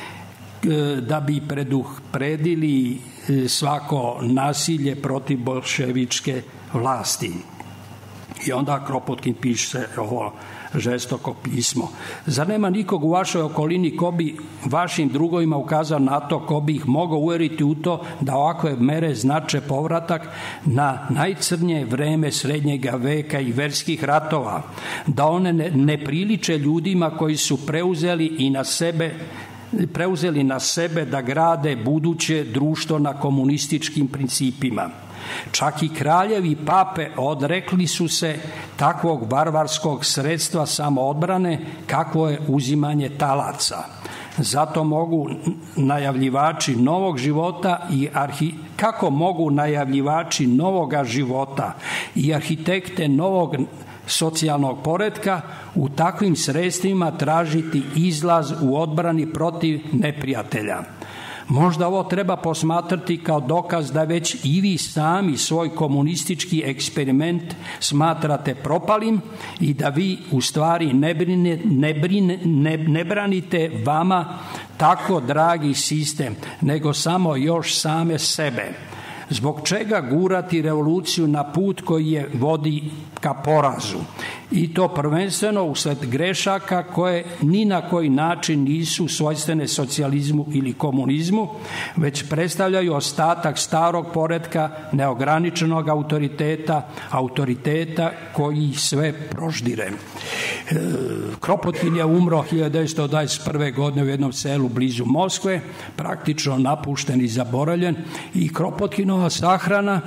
da bi predupredili svako nasilje protiv boljševičke vlasti. I onda Kropotkin piše ovo žestoko pismo. Zar nema nikog u vašoj okolini ko bi vašim drugovima ukazao na to, ko bi ih mogao uveriti u to da ovakve mere znače povratak na najcrnje vreme srednjega veka i verskih ratova, da one ne, ne priliče ljudima koji su preuzeli i na sebe preuzeli na sebe da grade buduće društvo na komunističkim principima. Čak i kraljevi pape odrekli su se takvog varvarskog sredstva samoodbrane kakvo je uzimanje talaca. Zato mogu najavljivači novog života i arhi... kako mogu najavljivači novoga života i arhitekte novog socijalnog poretka u takvim sredstvima tražiti izlaz u odbrani protiv neprijatelja. Možda ovo treba posmatrati kao dokaz da već i vi sami svoj komunistički eksperiment smatrate propalim i da vi u stvari ne, brine, ne, brine, ne, ne branite vama tako dragi sistem, nego samo još same sebe. Zbog čega gurati revoluciju na put koji je vodi ka porazu? I to prvenstveno usled grešaka koje ni na koji način nisu svojstvene socijalizmu ili komunizmu, već predstavljaju ostatak starog poretka, neograničenog autoriteta, autoriteta koji sve proždire. Kropotkin je umro hiljadu devetsto dvadeset prve. godine u jednom selu blizu Moskve, praktično napušten i zaboravljen, i Kropotkinova sahrana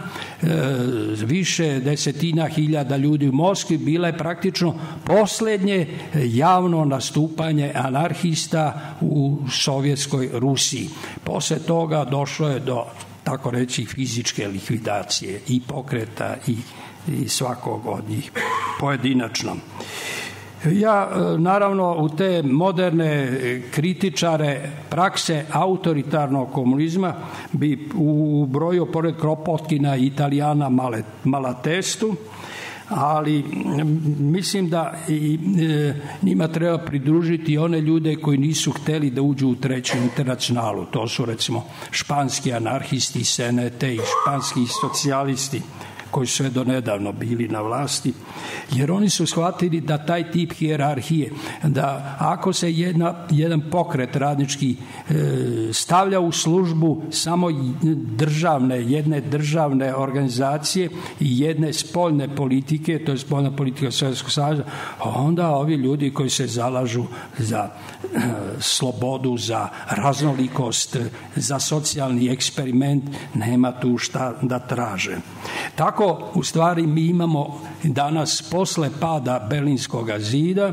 više desetina hiljada ljudi u Moskvi bila je praktično posljednje javno nastupanje anarhista u Sovjetskoj Rusiji. Posle toga došlo je do, tako reći, fizičke likvidacije i pokreta i, i svakog od njih pojedinačno. Ja, naravno, u te moderne kritičare prakse autoritarnog komunizma bi ubrojio pored Kropotkina i Italijana Malatestu, ali mislim da i njima treba pridružiti one ljude koji nisu hteli da uđu u treću internacionalu. To su, recimo, španski anarhisti, S N T i španski socijalisti, koji su sve do nedavno bili na vlasti, jer oni su shvatili da taj tip hijerarhije, da ako se jedna, jedan pokret radnički e, stavlja u službu samo državne, jedne državne organizacije i jedne spoljne politike, to je spoljna politika Sovjetskog saveza, onda ovi ljudi koji se zalažu za e, slobodu, za raznolikost, za socijalni eksperiment, nema tu šta da traže. Tako, u stvari, mi imamo danas posle pada Berlinskog zida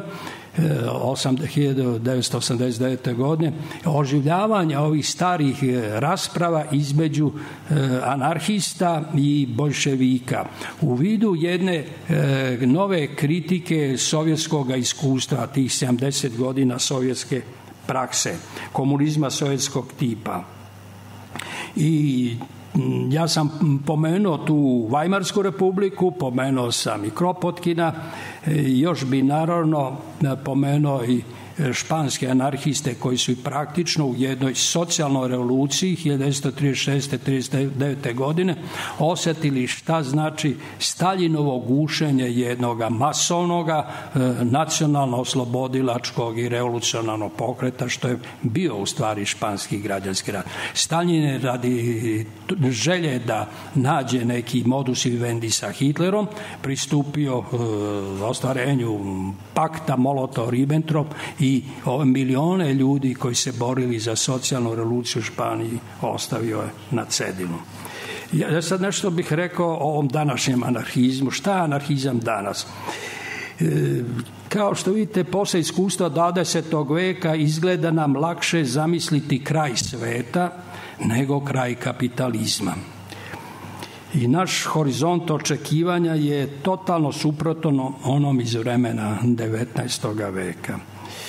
hiljadu devetsto osamdeset devete. godine oživljavanja ovih starih rasprava između anarhista i boljševika u vidu jedne nove kritike sovjetskog iskustva, tih sedamdeset godina sovjetske prakse, komunizma sovjetskog tipa. I ja sam pomenuo tu Vajmarsku republiku, pomenuo sam i Kropotkina, još bi naravno pomenuo i španske anarhiste koji su i praktično u jednoj socijalnoj revoluciji hiljadu devetsto trideset šeste do trideset devete. godine osjetili šta znači Staljinovo gušenje jednog masovnog nacionalno-oslobodilačkog i revolucionarnog pokreta, što je bio u stvari španski građanski rat. Staljin je radi želje da nađe neki modus vivendi sa Hitlerom pristupio ostvarenju pakta Molotov-Ribbentrop i ove milione ljudi koji se borili za socijalnu revoluciju u Španiji ostavio je na cedilu. Ja sad nešto bih rekao o ovom današnjem anarhizmu. Šta je anarhizam danas? E, kao što vidite, posle iskustva dvadesetog veka izgleda nam lakše zamisliti kraj sveta nego kraj kapitalizma. I naš horizont očekivanja je totalno suprotno onom iz vremena devetnaestog veka.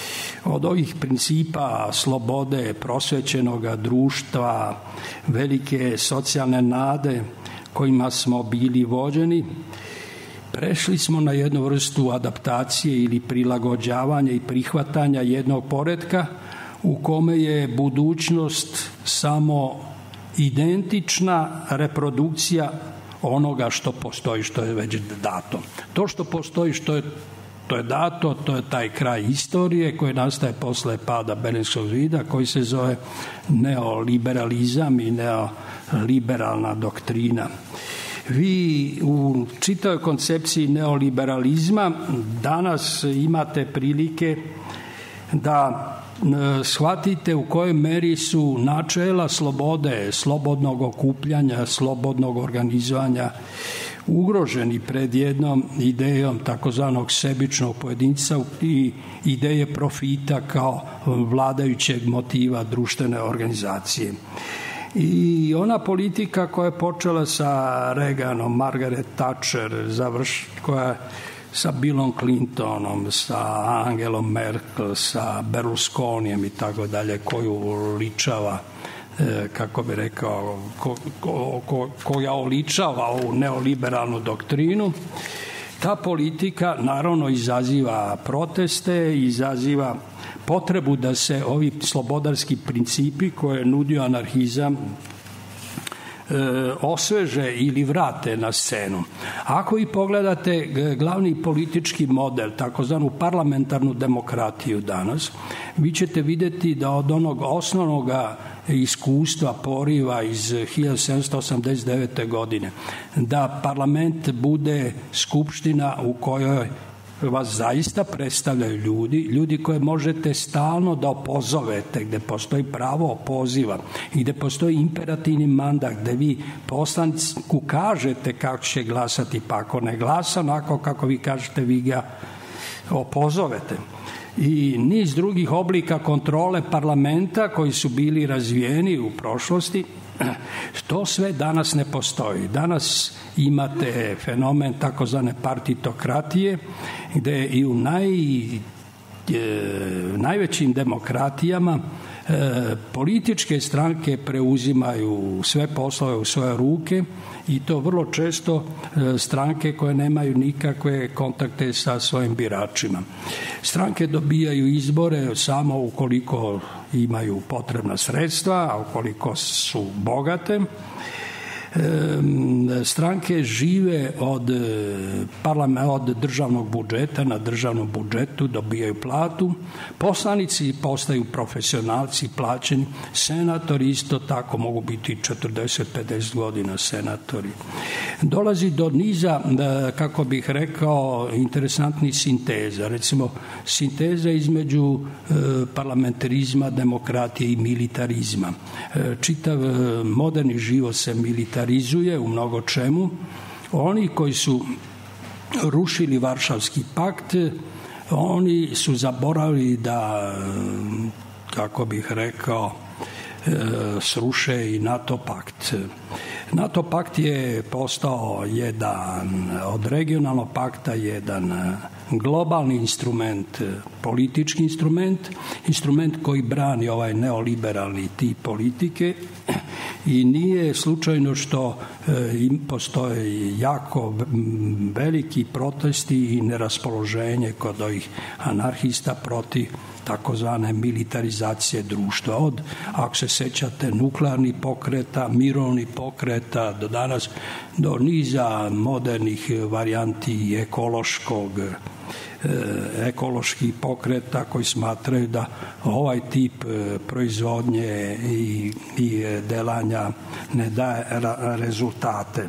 od ovih principa slobode, prosvećenog društva, velike socijalne nade kojima smo bili vođeni, prešli smo na jednu vrstu adaptacije ili prilagođavanja i prihvatanja jednog poretka u kome je budućnost samo identična reprodukcija onoga što postoji, što je već dato. To što postoji, što je to je dato, to je taj kraj istorije koji nastaje posle pada Berlinskog zida, koji se zove neoliberalizam i neoliberalna doktrina. Vi u čitavoj koncepciji neoliberalizma danas imate prilike da shvatite u kojoj meri su načela slobode, slobodnog okupljanja, slobodnog organizovanja ugroženi pred jednom idejom takozvanog sebičnog pojedinca i ideje profita kao vladajućeg motiva društvene organizacije. I ona politika koja je počela sa Reaganom, Margaret Thatcher, završ, koja sa Billom Clintonom, sa Angelom Merkel, sa Berlusconijem i tako dalje, koju ličava, kako bi rekao, ko, ko, ko, koja oličava ovu neoliberalnu doktrinu. Ta politika naravno izaziva proteste, izaziva potrebu da se ovi slobodarski principi koje je nudio anarhizam osveže ili vrate na scenu. Ako i pogledate glavni politički model, takozvanu parlamentarnu demokratiju danas, vi ćete vidjeti da od onog osnovnog iskustva poriva iz hiljadu sedamsto osamdeset devete. godine, da parlament bude skupština u kojoj vas zaista predstavljaju ljudi, ljudi koje možete stalno da opozovete, gde postoji pravo opoziva i gde postoji imperativni mandat, gde vi poslaniku kažete kako će glasati, pa ako ne glasa onako kako vi kažete, vi ga opozovete. I niz drugih oblika kontrole parlamenta koji su bili razvijeni u prošlosti, to sve danas ne postoji. Danas imate fenomen takozvane partitokratije, gde i u naj, e, najvećim demokratijama e, političke stranke preuzimaju sve poslove u svoje ruke i to vrlo često e, stranke koje nemaju nikakve kontakte sa svojim biračima. Stranke dobijaju izbore samo ukoliko imaju potrebna sredstva, a ukoliko su bogate. Stranke žive od, od državnog budžeta, na državnom budžetu dobijaju platu, poslanici postaju profesionalci plaćeni, senatori isto tako mogu biti četrdeset do pedeset godina senatori. Dolazi do niza, kako bih rekao, interesantnih sinteza, recimo sinteza između parlamentarizma, demokratije i militarizma. Čitav moderni život se militarizuje u mnogo čemu. Oni koji su rušili Varšavski pakt, oni su zaboravili da, kako bih rekao, sruše i NATO pakt. NATO pakt je postao jedan od regionalnog pakta, jedan globalni instrument, politički instrument, instrument koji brani ovaj neoliberalni tip politike i nije slučajno što im postoje jako veliki protesti i neraspoloženje kod ovih anarhista protiv takozvane militarizacije društva. Od, ako se sećate, nuklearnih pokreta, mirovnih pokreta, do danas, do niza modernih varijanti ekološkog ekoloških pokreta koji smatraju da ovaj tip proizvodnje i, i delanja ne daje rezultate.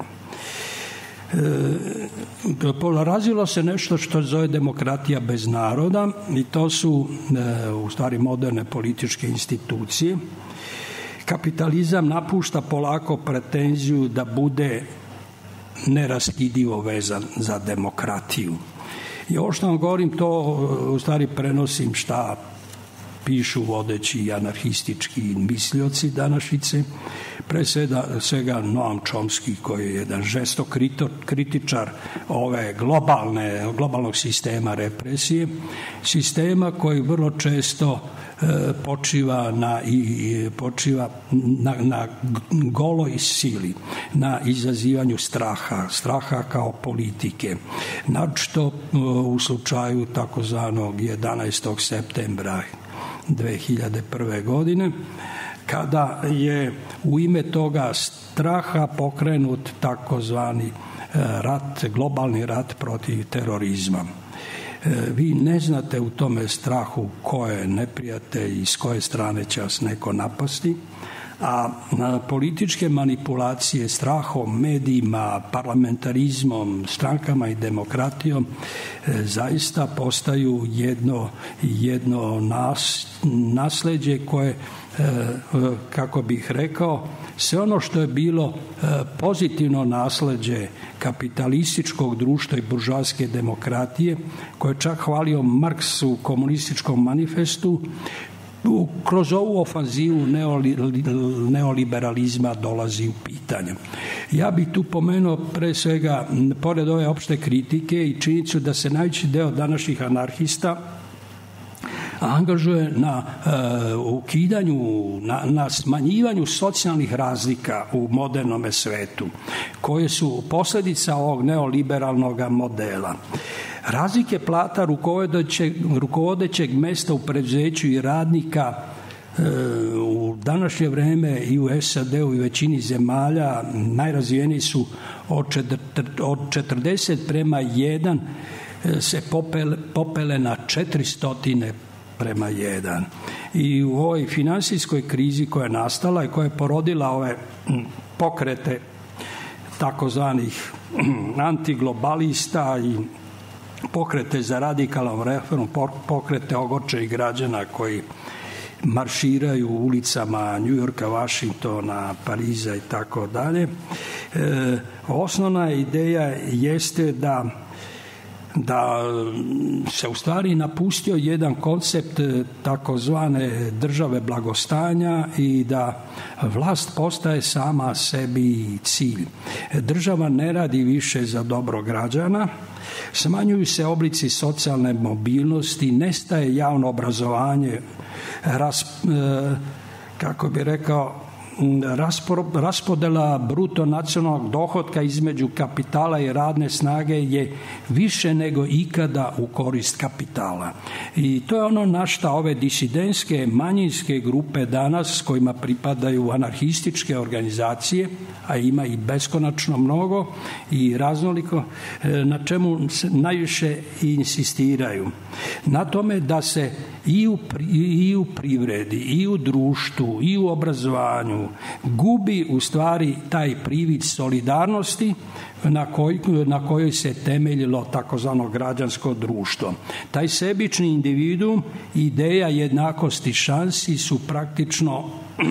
Razvilo se nešto što zove demokratija bez naroda i to su u stvari moderne političke institucije. Kapitalizam napušta polako pretenziju da bude neraskidivo vezan za demokratiju. I ovo što vam govorim, to u stvari prenosim šta pišu vodeći anarhistički mislioci današnjice. Pre svega Noam Chomsky, koji je jedan žestok kritičar ove globalne, globalnog sistema represije, sistema koji vrlo često počiva na, i počiva na, na goloj sili, na izazivanju straha, straha kao politike. Naročito u slučaju takozvanog jedanaestog septembra dve hiljade prve. godine, kada je u ime toga straha pokrenut takozvani rat, globalni rat protiv terorizma. Vi ne znate u tome strahu ko je neprijatelj i s koje strane će vas neko napasti, a političke manipulacije strahom, medijima, parlamentarizmom, strankama i demokratijom zaista postaju jedno, jedno nas, nasleđe koje, kako bih rekao, sve ono što je bilo pozitivno nasleđe kapitalističkog društva i buržoaske demokratije, koje je čak hvalio Marks u komunističkom manifestu, kroz ovu ofanzivu neoliberalizma dolazi u pitanje. Ja bih tu pomenuo pre svega, pored ove opšte kritike, i činjenicu da se najveći deo današnjih anarhista angažuje na uh, ukidanju, na, na smanjivanju socijalnih razlika u modernome svetu, koje su posljedica ovog neoliberalnog modela. Razlike plata rukovodećeg, rukovodećeg mesta u preduzeću i radnika e, u današnje vreme i u S A D-u i većini zemalja najrazvijeniji su od, četr, od četrdeset prema jedan se popele, popele na četiristo prema jedan. I u ovoj finansijskoj krizi koja je nastala i koja je porodila ove pokrete takozvanih antiglobalista i pokrete za radikalnu reformu, pokrete ogorčenih građana koji marširaju ulicama Njujorka, Vašingtona, Pariza i tako dalje. Osnovna ideja jeste da da se u stvari napustio jedan koncept takozvane države blagostanja i da vlast postaje sama sebi cilj. Država ne radi više za dobro građana, smanjuju se oblici socijalne mobilnosti, nestaje javno obrazovanje, ras, kako bi rekao, raspodela bruto nacionalnog dohotka između kapitala i radne snage je više nego ikada u korist kapitala. I to je ono na šta ove disidentske manjinske grupe danas, s kojima pripadaju anarhističke organizacije, a ima i beskonačno mnogo i raznoliko, na čemu se najviše insistiraju. Na tome da se i u, i u privredi, i u društvu, i u obrazovanju gubi u stvari taj privid solidarnosti na, koj, na kojoj se temeljilo takozvano građansko društvo. Taj sebični individuum, ideja jednakosti šansi su praktično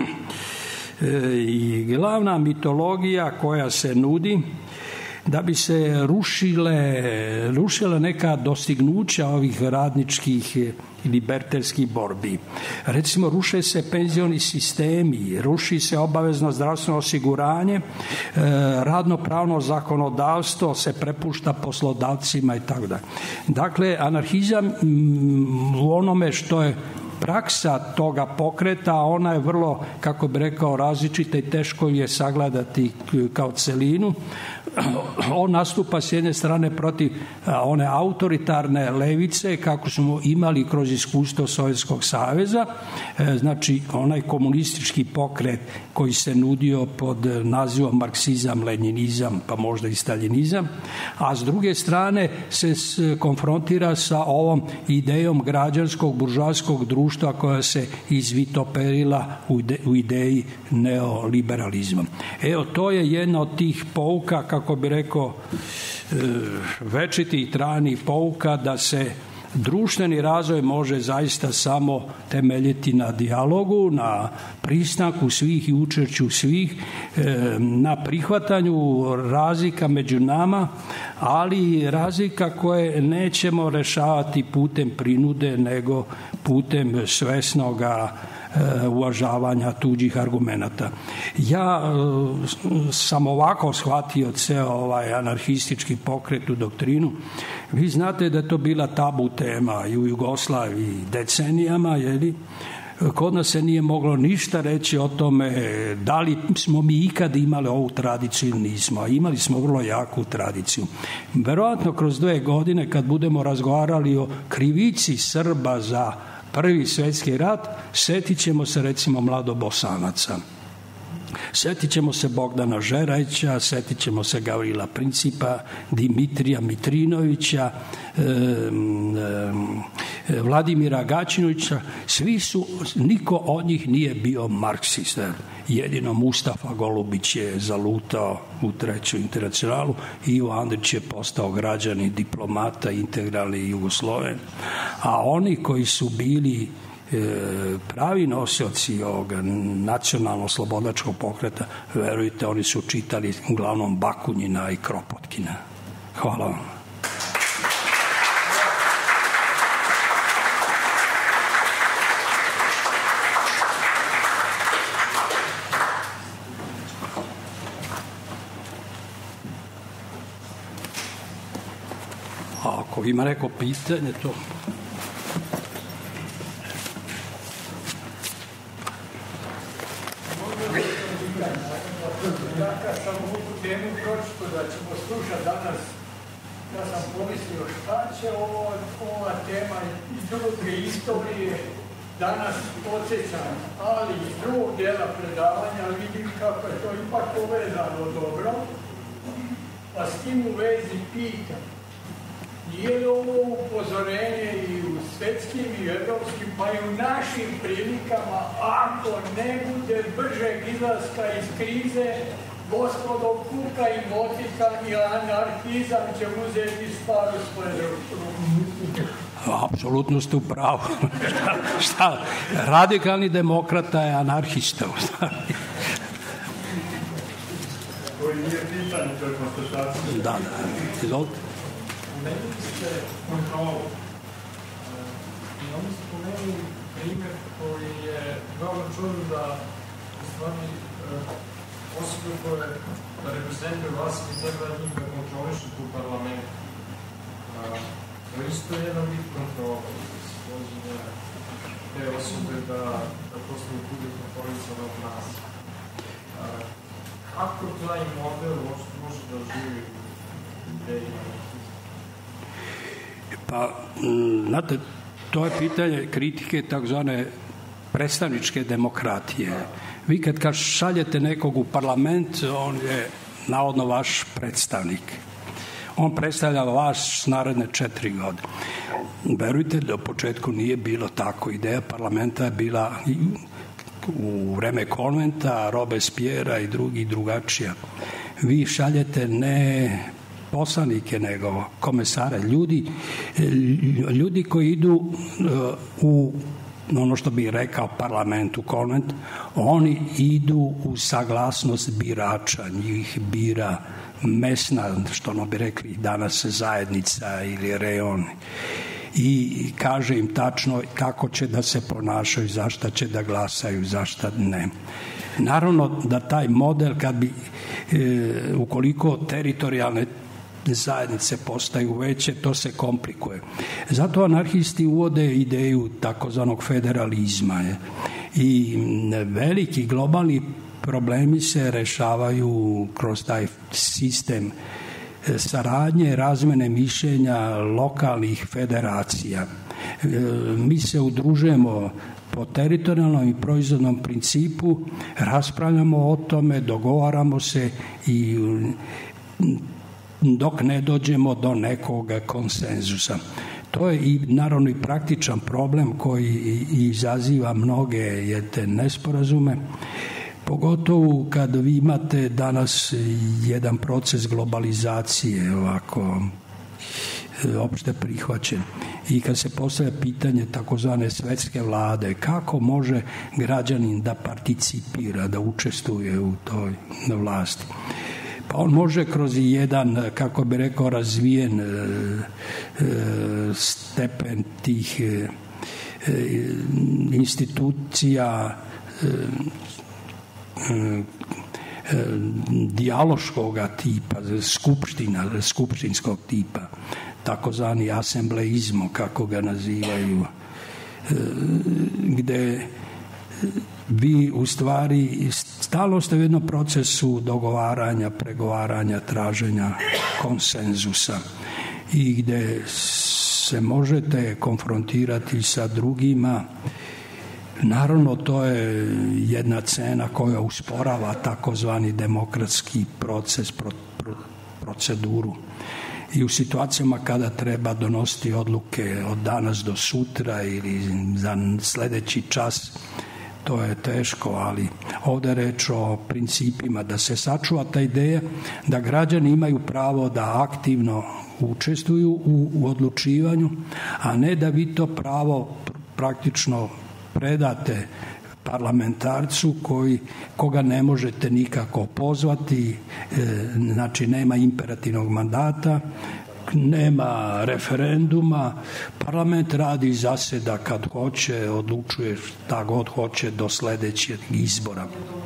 i glavna mitologija koja se nudi da bi se rušile, rušile neka dostignuća ovih radničkih i liberterskih borbi. Recimo, ruše se penzioni sistemi, ruši se obavezno zdravstveno osiguranje, radno-pravno zakonodavstvo se prepušta poslodavcima i tako dalje. Dakle, anarhizam u onome što je praksa toga pokreta, ona je vrlo, kako bi rekao, različita i teško je sagledati kao celinu. On nastupa s jedne strane protiv one autoritarne levice, kako smo imali kroz iskustvo Sovjetskog saveza, znači onaj komunistički pokret koji se nudio pod nazivom marksizam, lenjinizam, pa možda i staljinizam, a s druge strane se konfrontira sa ovom idejom građanskog buržoaskog društva koja se izvitoperila u ideji neoliberalizma. Evo, to je jedna od tih pouka, kako bi rekao, večiti i trajnih pouka da se društveni razvoj može zaista samo temeljiti na dijalogu, na pristanku svih i učešću svih, na prihvatanju razlika među nama, ali razlika koje nećemo rešavati putem prinude, nego putem svesnoga uvažavanja tuđih argumenata. Ja sam ovako shvatio ceo ovaj anarhistički pokret u doktrinu. Vi znate da je to bila tabu tema i u Jugoslaviji decenijama, jeli? Kod nas se nije moglo ništa reći o tome da li smo mi ikad imali ovu tradiciju ili nismo, a imali smo vrlo jaku tradiciju. Verovatno kroz dve godine kad budemo razgovarali o krivici Srba za Prvi svjetski rat, setit ćemo se recimo Mladobosanaca. Setit ćemo se Bogdana Žerajića, setit ćemo se Gavrila Principa, Dimitrija Mitrinovića, e, e, Vladimira Gaćinovića. Svi su, niko od njih nije bio marksista. Jedino Mustafa Golubić je zalutao u treću internacionalu, Ivo Andrić je postao građanin, diplomata, integralni Jugosloven. A oni koji su bili pravi nosioci ovog nacionalno-slobodačkog pokreta, verujte, oni su čitali uglavnom Bakunjina i Kropotkina. Hvala vam. A ako ima neko pitanje, to... Ja sam pomislio šta će ova, ova tema iz druge istorije danas podsjećam, ali iz drugog dela predavanja vidim kako je to ipak povezano dobro, pa s tim u vezi pitam, nije li ovo upozorenje i u svetskim i evropskim, pa i u našim prilikama, ako ne bude bržeg izlaska iz krize, gospodo, kuka i motika i anarhizam će uzeti stvar u svoje ruke. Apsolutno ste u pravu. šta, šta? Radikalni demokrata je anarhista. Koji nije pitanje, to je konstatacija. Da, da. Izvolite. Spomenuli ste kontrolu. I onda ste spomenuli primjer koji je veoma čudan da u stvari osobe koje reprezentuju vas i treba da njih da kontrolišu u parlamentu. To isto je jedan vid kontrola, svođenja te osobe da, da postaju bude kontrolisane od nas. Kako taj model može da živi u idejima? Pa, znate, to je pitanje kritike takzvane predstavničke demokratije. Vi kad kad šaljete nekog u parlament, on je navodno vaš predstavnik. On predstavlja vas naredne četiri godine. Verujte da u početku nije bilo tako. Ideja parlamenta je bila u vreme konventa, Robespierra i drugi drugačija. Vi šaljete ne poslanike, nego komesare, ljudi, ljudi koji idu u ono što bi rekao parlament, u konvent, oni idu u saglasnost birača, njih bira mesna, što ono bi rekli danas zajednica ili rejon, i kaže im tačno kako će da se ponašaju, zašta će da glasaju, zašta ne. Naravno da taj model, kad bi, e, ukoliko teritorijalne zajednice postaju veće, to se komplikuje. Zato anarhisti uvode ideju takozvanog federalizma. Je. I veliki globalni problemi se rešavaju kroz taj sistem saradnje, razmene mišljenja lokalnih federacija. Mi se udružujemo po teritorijalnom i proizvodnom principu, raspravljamo o tome, dogovaramo se i dok ne dođemo do nekog konsenzusa. To je i naravno i praktičan problem koji izaziva mnoge jedne nesporazume, pogotovo kad vi imate danas jedan proces globalizacije ovako opšte prihvaćen i kad se postavlja pitanje takozvane svetske vlade, kako može građanin da participira, da učestvuje u toj vlasti. Pa on može kroz jedan, kako bi rekao, razvijen e, e, stepen tih e, institucija dijaloškog tipa, skupština, skupštinskog tipa, takozvani asembleizmo, kako ga nazivaju, gde vi u stvari stalno ste u jednom procesu dogovaranja, pregovaranja, traženja konsenzusa i gde se možete konfrontirati sa drugima. Naravno, to je jedna cena koja usporava takozvani demokratski proces, pro, pro, proceduru. I u situacijama kada treba donositi odluke od danas do sutra ili za sledeći čas, to je teško, ali ovde je reč o principima, da se sačuva ta ideja da građani imaju pravo da aktivno učestvuju u, u odlučivanju, a ne da vi to pravo praktično predate parlamentarcu koji, koga ne možete nikako pozvati, e, znači nema imperativnog mandata, nema referenduma, parlament radi, zaseda kad hoće, odlučuje šta god hoće do sledećeg izbora.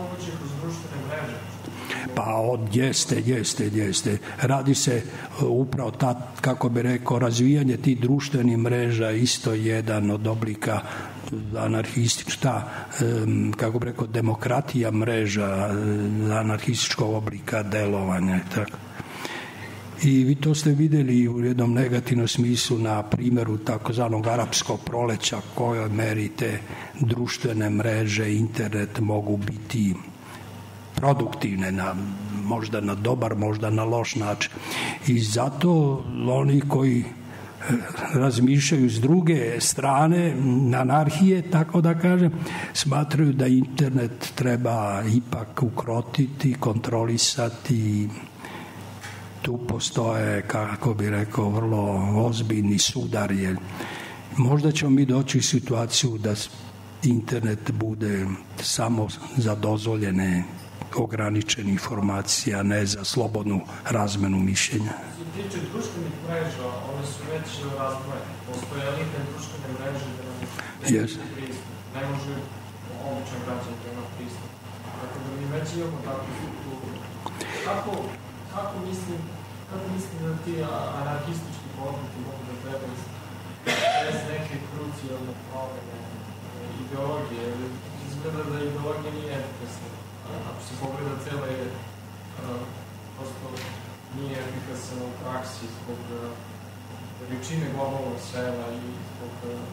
Pa od jeste, jeste, jeste. Radi se upravo ta, kako bi rekao, razvijanje tih društvenih mreža, isto jedan od oblika anarhistička, kako bi rekao, demokratija mreža, anarhističkog oblika delovanja i tako. I vi to ste videli u jednom negativnom smislu na primjeru takozvanog arapskog proleća, kojoj meri te društvene mreže, internet mogu biti produktivne, na, možda na dobar, možda na loš način. I zato oni koji razmišljaju s druge strane anarhije, tako da kažem, smatraju da internet treba ipak ukrotiti, kontrolisati. Tu postoje, kako bi rekao, vrlo ozbiljni sudar, jer možda ćemo mi doći u situaciju da internet bude samo za dozvoljene ograničene informacije, a ne za slobodnu razmenu mišljenja. Što se tiče društvenih mreža, one su već razvojene. Postoje elitne društvene mreže da nam yes. pristup. Ne može običan građan da ima pristup. Tako da mi već imamo takvu strukturu. Kako, kako, mislim, kako mislim da ti anarhistički pokreti mogu da treba bez neke krucijalne promene ideologije? Izgleda da ideologija nije efikasna. Ako se pogleda cela je prosto nije efikasan u praksi zbog veličine globalnog sela i zbog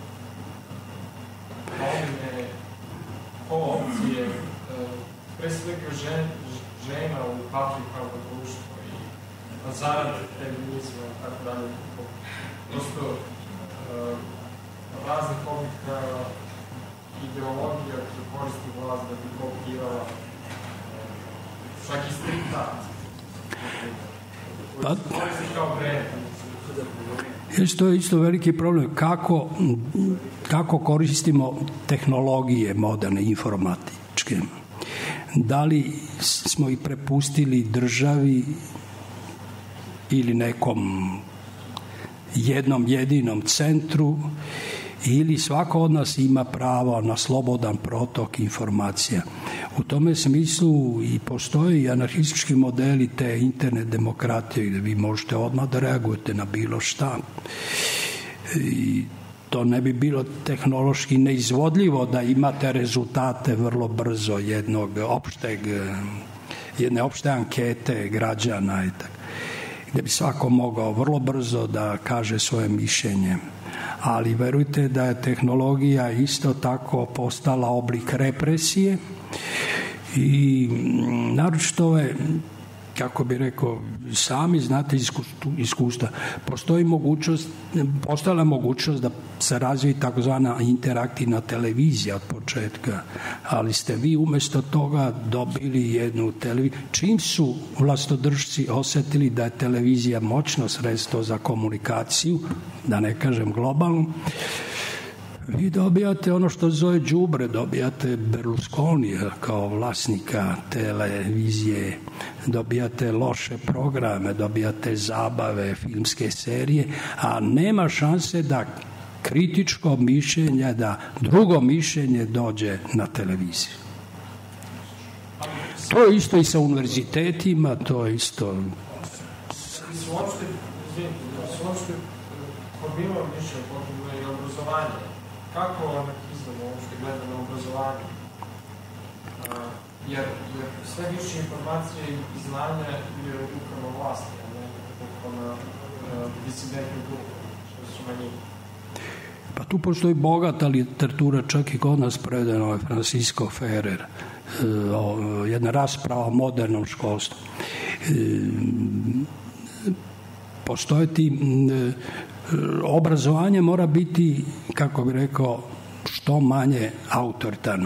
promene opcije, pre svega žen, žena u patriarhalno društvo i zarad feminizma i tako dalje. Prosto raznih oblika ideologija koja koristi vlast da bi kopirala čak i striktat. Pa, to je isto veliki problem. Kako, kako koristimo tehnologije moderne, informatičke? Da li smo ih prepustili državi ili nekom jednom jedinom centru, ili svako od nas ima pravo na slobodan protok informacija. U tome smislu i postoje i anarhistički modeli te internet demokratije gde vi možete odmah da reagujete na bilo šta. I to ne bi bilo tehnološki neizvodljivo da imate rezultate vrlo brzo jednog opšteg, jedne opšte ankete građana i tako, gde bi svako mogao vrlo brzo da kaže svoje mišljenje. Ali verujte da je tehnologija isto tako postala oblik represije i naročito je, kako bi rekao, sami znate iskustva, postoji mogućnost, postojala mogućnost da se razvije takozvana interaktivna televizija od početka, ali ste vi umesto toga dobili jednu televiziju. Čim su vlastodržci osetili da je televizija moćno sredstvo za komunikaciju, da ne kažem globalno, vi dobijate ono što zove đubre, dobijate Berlusconi kao vlasnika televizije, dobijate loše programe, dobijate zabave, filmske serije, a nema šanse da kritičko mišljenje, da drugo mišljenje dođe na televiziju. To je isto i sa univerzitetima, to je isto... Su uopšte, su uopšte formirao mišljenje, potrebno je i obrazovanje. Kako anarhizam uopšte gleda na obrazovanje? Jer, jer sve više informacije i znanja je u rukama vlasti, a ne u rukama disidentnih grupa, što su manjine. Pa tu postoji bogata literatura, čak i kod nas predano je Francisco Ferrer, jedna rasprava o modernom školstvu. Postoje ti, obrazovanje mora biti, kako bi rekao, što manje autoritarno.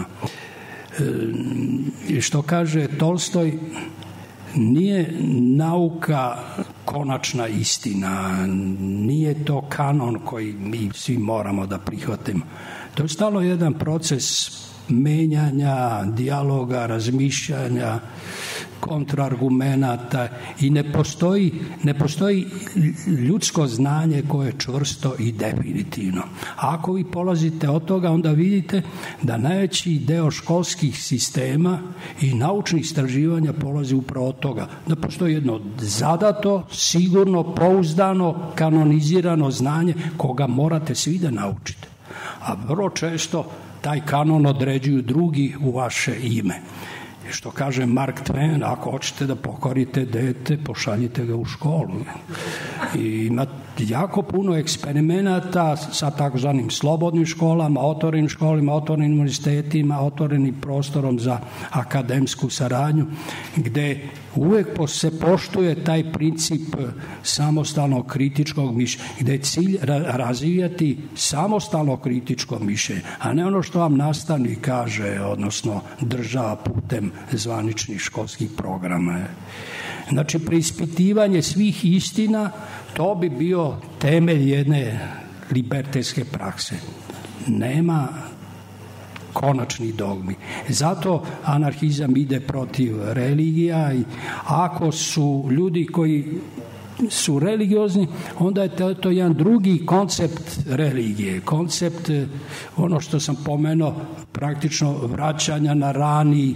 I što kaže Tolstoj, nije nauka konačna istina, nije to kanon koji mi svi moramo da prihvatimo. To je stalo jedan proces menjanja, dijaloga, razmišljanja, kontraargumenata i ne postoji, ne postoji ljudsko znanje koje je čvrsto i definitivno. A ako vi polazite od toga, onda vidite da najveći deo školskih sistema i naučnih istraživanja polazi upravo od toga. Da postoji jedno zadato, sigurno, pouzdano, kanonizirano znanje koga morate svi da naučite. A vrlo često taj kanon određuju drugi u vaše ime. Što kaže Mark Twain, ako hoćete da pokorite dete, pošaljite ga u školu. I ima jako puno eksperimenata sa takozvanim slobodnim školama, otvorenim školama, otvorenim univerzitetima, otvorenim prostorom za akademsku saradnju, gde uvek se poštuje taj princip samostalnog kritičkog mišljenja, gde je cilj razvijati samostalno kritičko mišljenje, a ne ono što vam nastavnik kaže, odnosno država putem zvaničnih školskih programa. Znači, preispitivanje svih istina, to bi bio temelj jedne libertetske prakse. Nema konačni dogmi. Zato anarhizam ide protiv religija i ako su ljudi koji su religiozni, onda je to, to jedan drugi koncept religije. Koncept, ono što sam pomenuo, praktično vraćanja na rani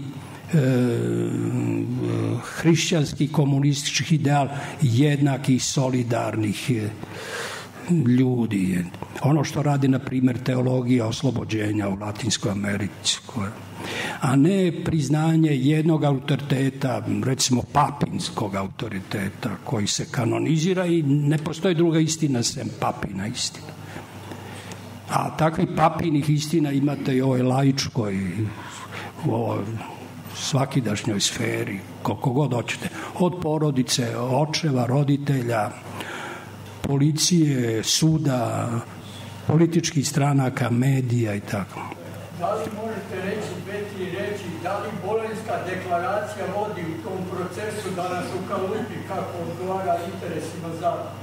hrišćanski komunistički ideal jednakih solidarnih ljudi. Ono što radi, na primjer, teologija oslobođenja u Latinskoj Americi, a ne priznanje jednog autoriteta, recimo papinskog autoriteta, koji se kanonizira i ne postoji druga istina sem papina istina. A takvih papinih istina imate i u ovoj laičkoj, u ovoj svakidašnjoj sferi, koliko god hoćete, od porodice, očeva, roditelja, policije, suda, političkih stranaka, medija i tako. Da li možete reći dve, tri reči, da li Bolonjska deklaracija vodi u tom procesu da nas ukalupi kako odgovara interesima Zapada?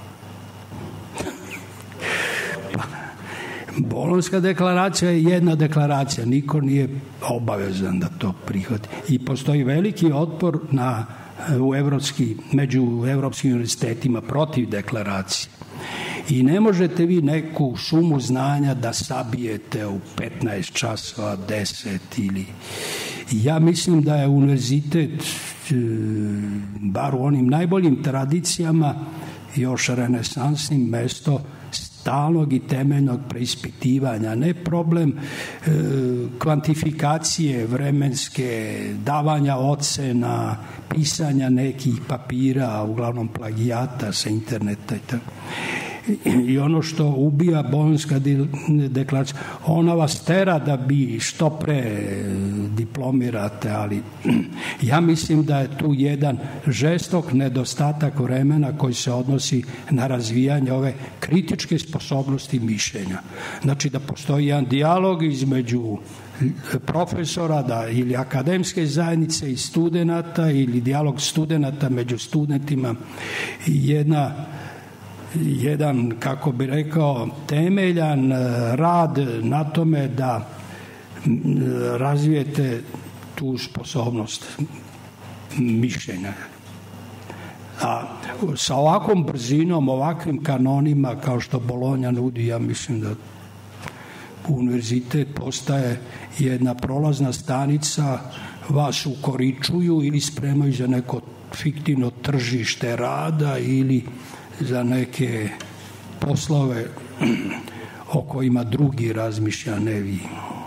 Bolonjska deklaracija je jedna deklaracija, niko nije obavezan da to prihvati. I postoji veliki otpor na, u evropski, među evropskim univerzitetima protiv deklaracije. I ne možete vi neku šumu znanja da sabijete u petnaest časova, deset ili... Ja mislim da je univerzitet, bar u onim najboljim tradicijama, još renesansnim mesto stalnog i temeljnog preispitivanja, ne problem e, kvantifikacije vremenske, davanja ocena, pisanja nekih papira, uglavnom plagijata sa interneta i tako. I ono što ubija Bolonjska deklaracija, ona vas tera da bi što pre diplomirate, ali ja mislim da je tu jedan žestok nedostatak vremena koji se odnosi na razvijanje ove kritičke sposobnosti mišljenja. Znači da postoji jedan dijalog između profesora da, ili akademske zajednice i studenata ili dijalog studenata među studentima i jedna jedan, kako bi rekao, temeljan rad na tome da razvijete tu sposobnost mišljenja. A sa ovakvom brzinom, ovakvim kanonima kao što Bolonja nudi, ja mislim da univerzitet postaje jedna prolazna stanica, vas ukoričuju ili spremaju za neko fiktivno tržište rada ili za neke poslove o kojima drugi razmišlja, ne vi.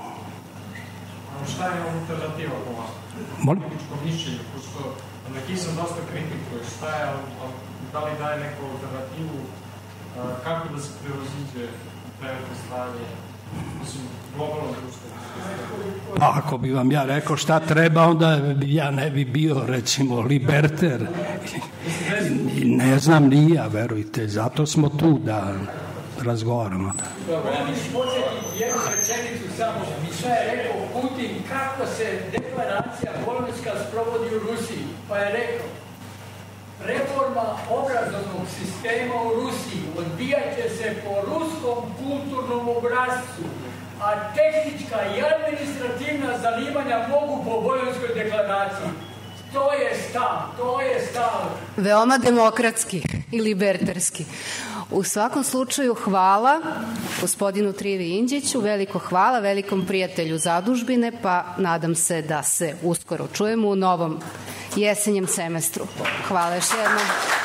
Šta je alternativa po vas? Molim? Političko mišljenje, pošto neki sam dosta kritikuje, šta je, da li daje neku alternativu, kako da se prevaziđe trenutno stanje, mislim, globalno društvo? Ako bi vam ja rekao šta treba, onda ja ne bi bio, recimo, liberter. Ne znam ni ja, verujte, zato smo tu da razgovaramo. Dobro, ja bih podsjetiti jednu rečenicu samo. Šta je rekao Putin, kako se deklaracija Bolonjska sprovodi u Rusiji? Pa je rekao, reforma obrazovnog sistema u Rusiji odvijat će se po ruskom kulturnom obrazcu, a tehnička i administrativna zanimanja mogu po Bolonjskoj deklaraciji. To je stav, to je stav. Veoma demokratski i libertarski. U svakom slučaju hvala gospodinu Trivi Inđiću, veliko hvala velikom prijatelju zadužbine, pa nadam se da se uskoro čujemo u novom jesenjem semestru. Hvala još jednom.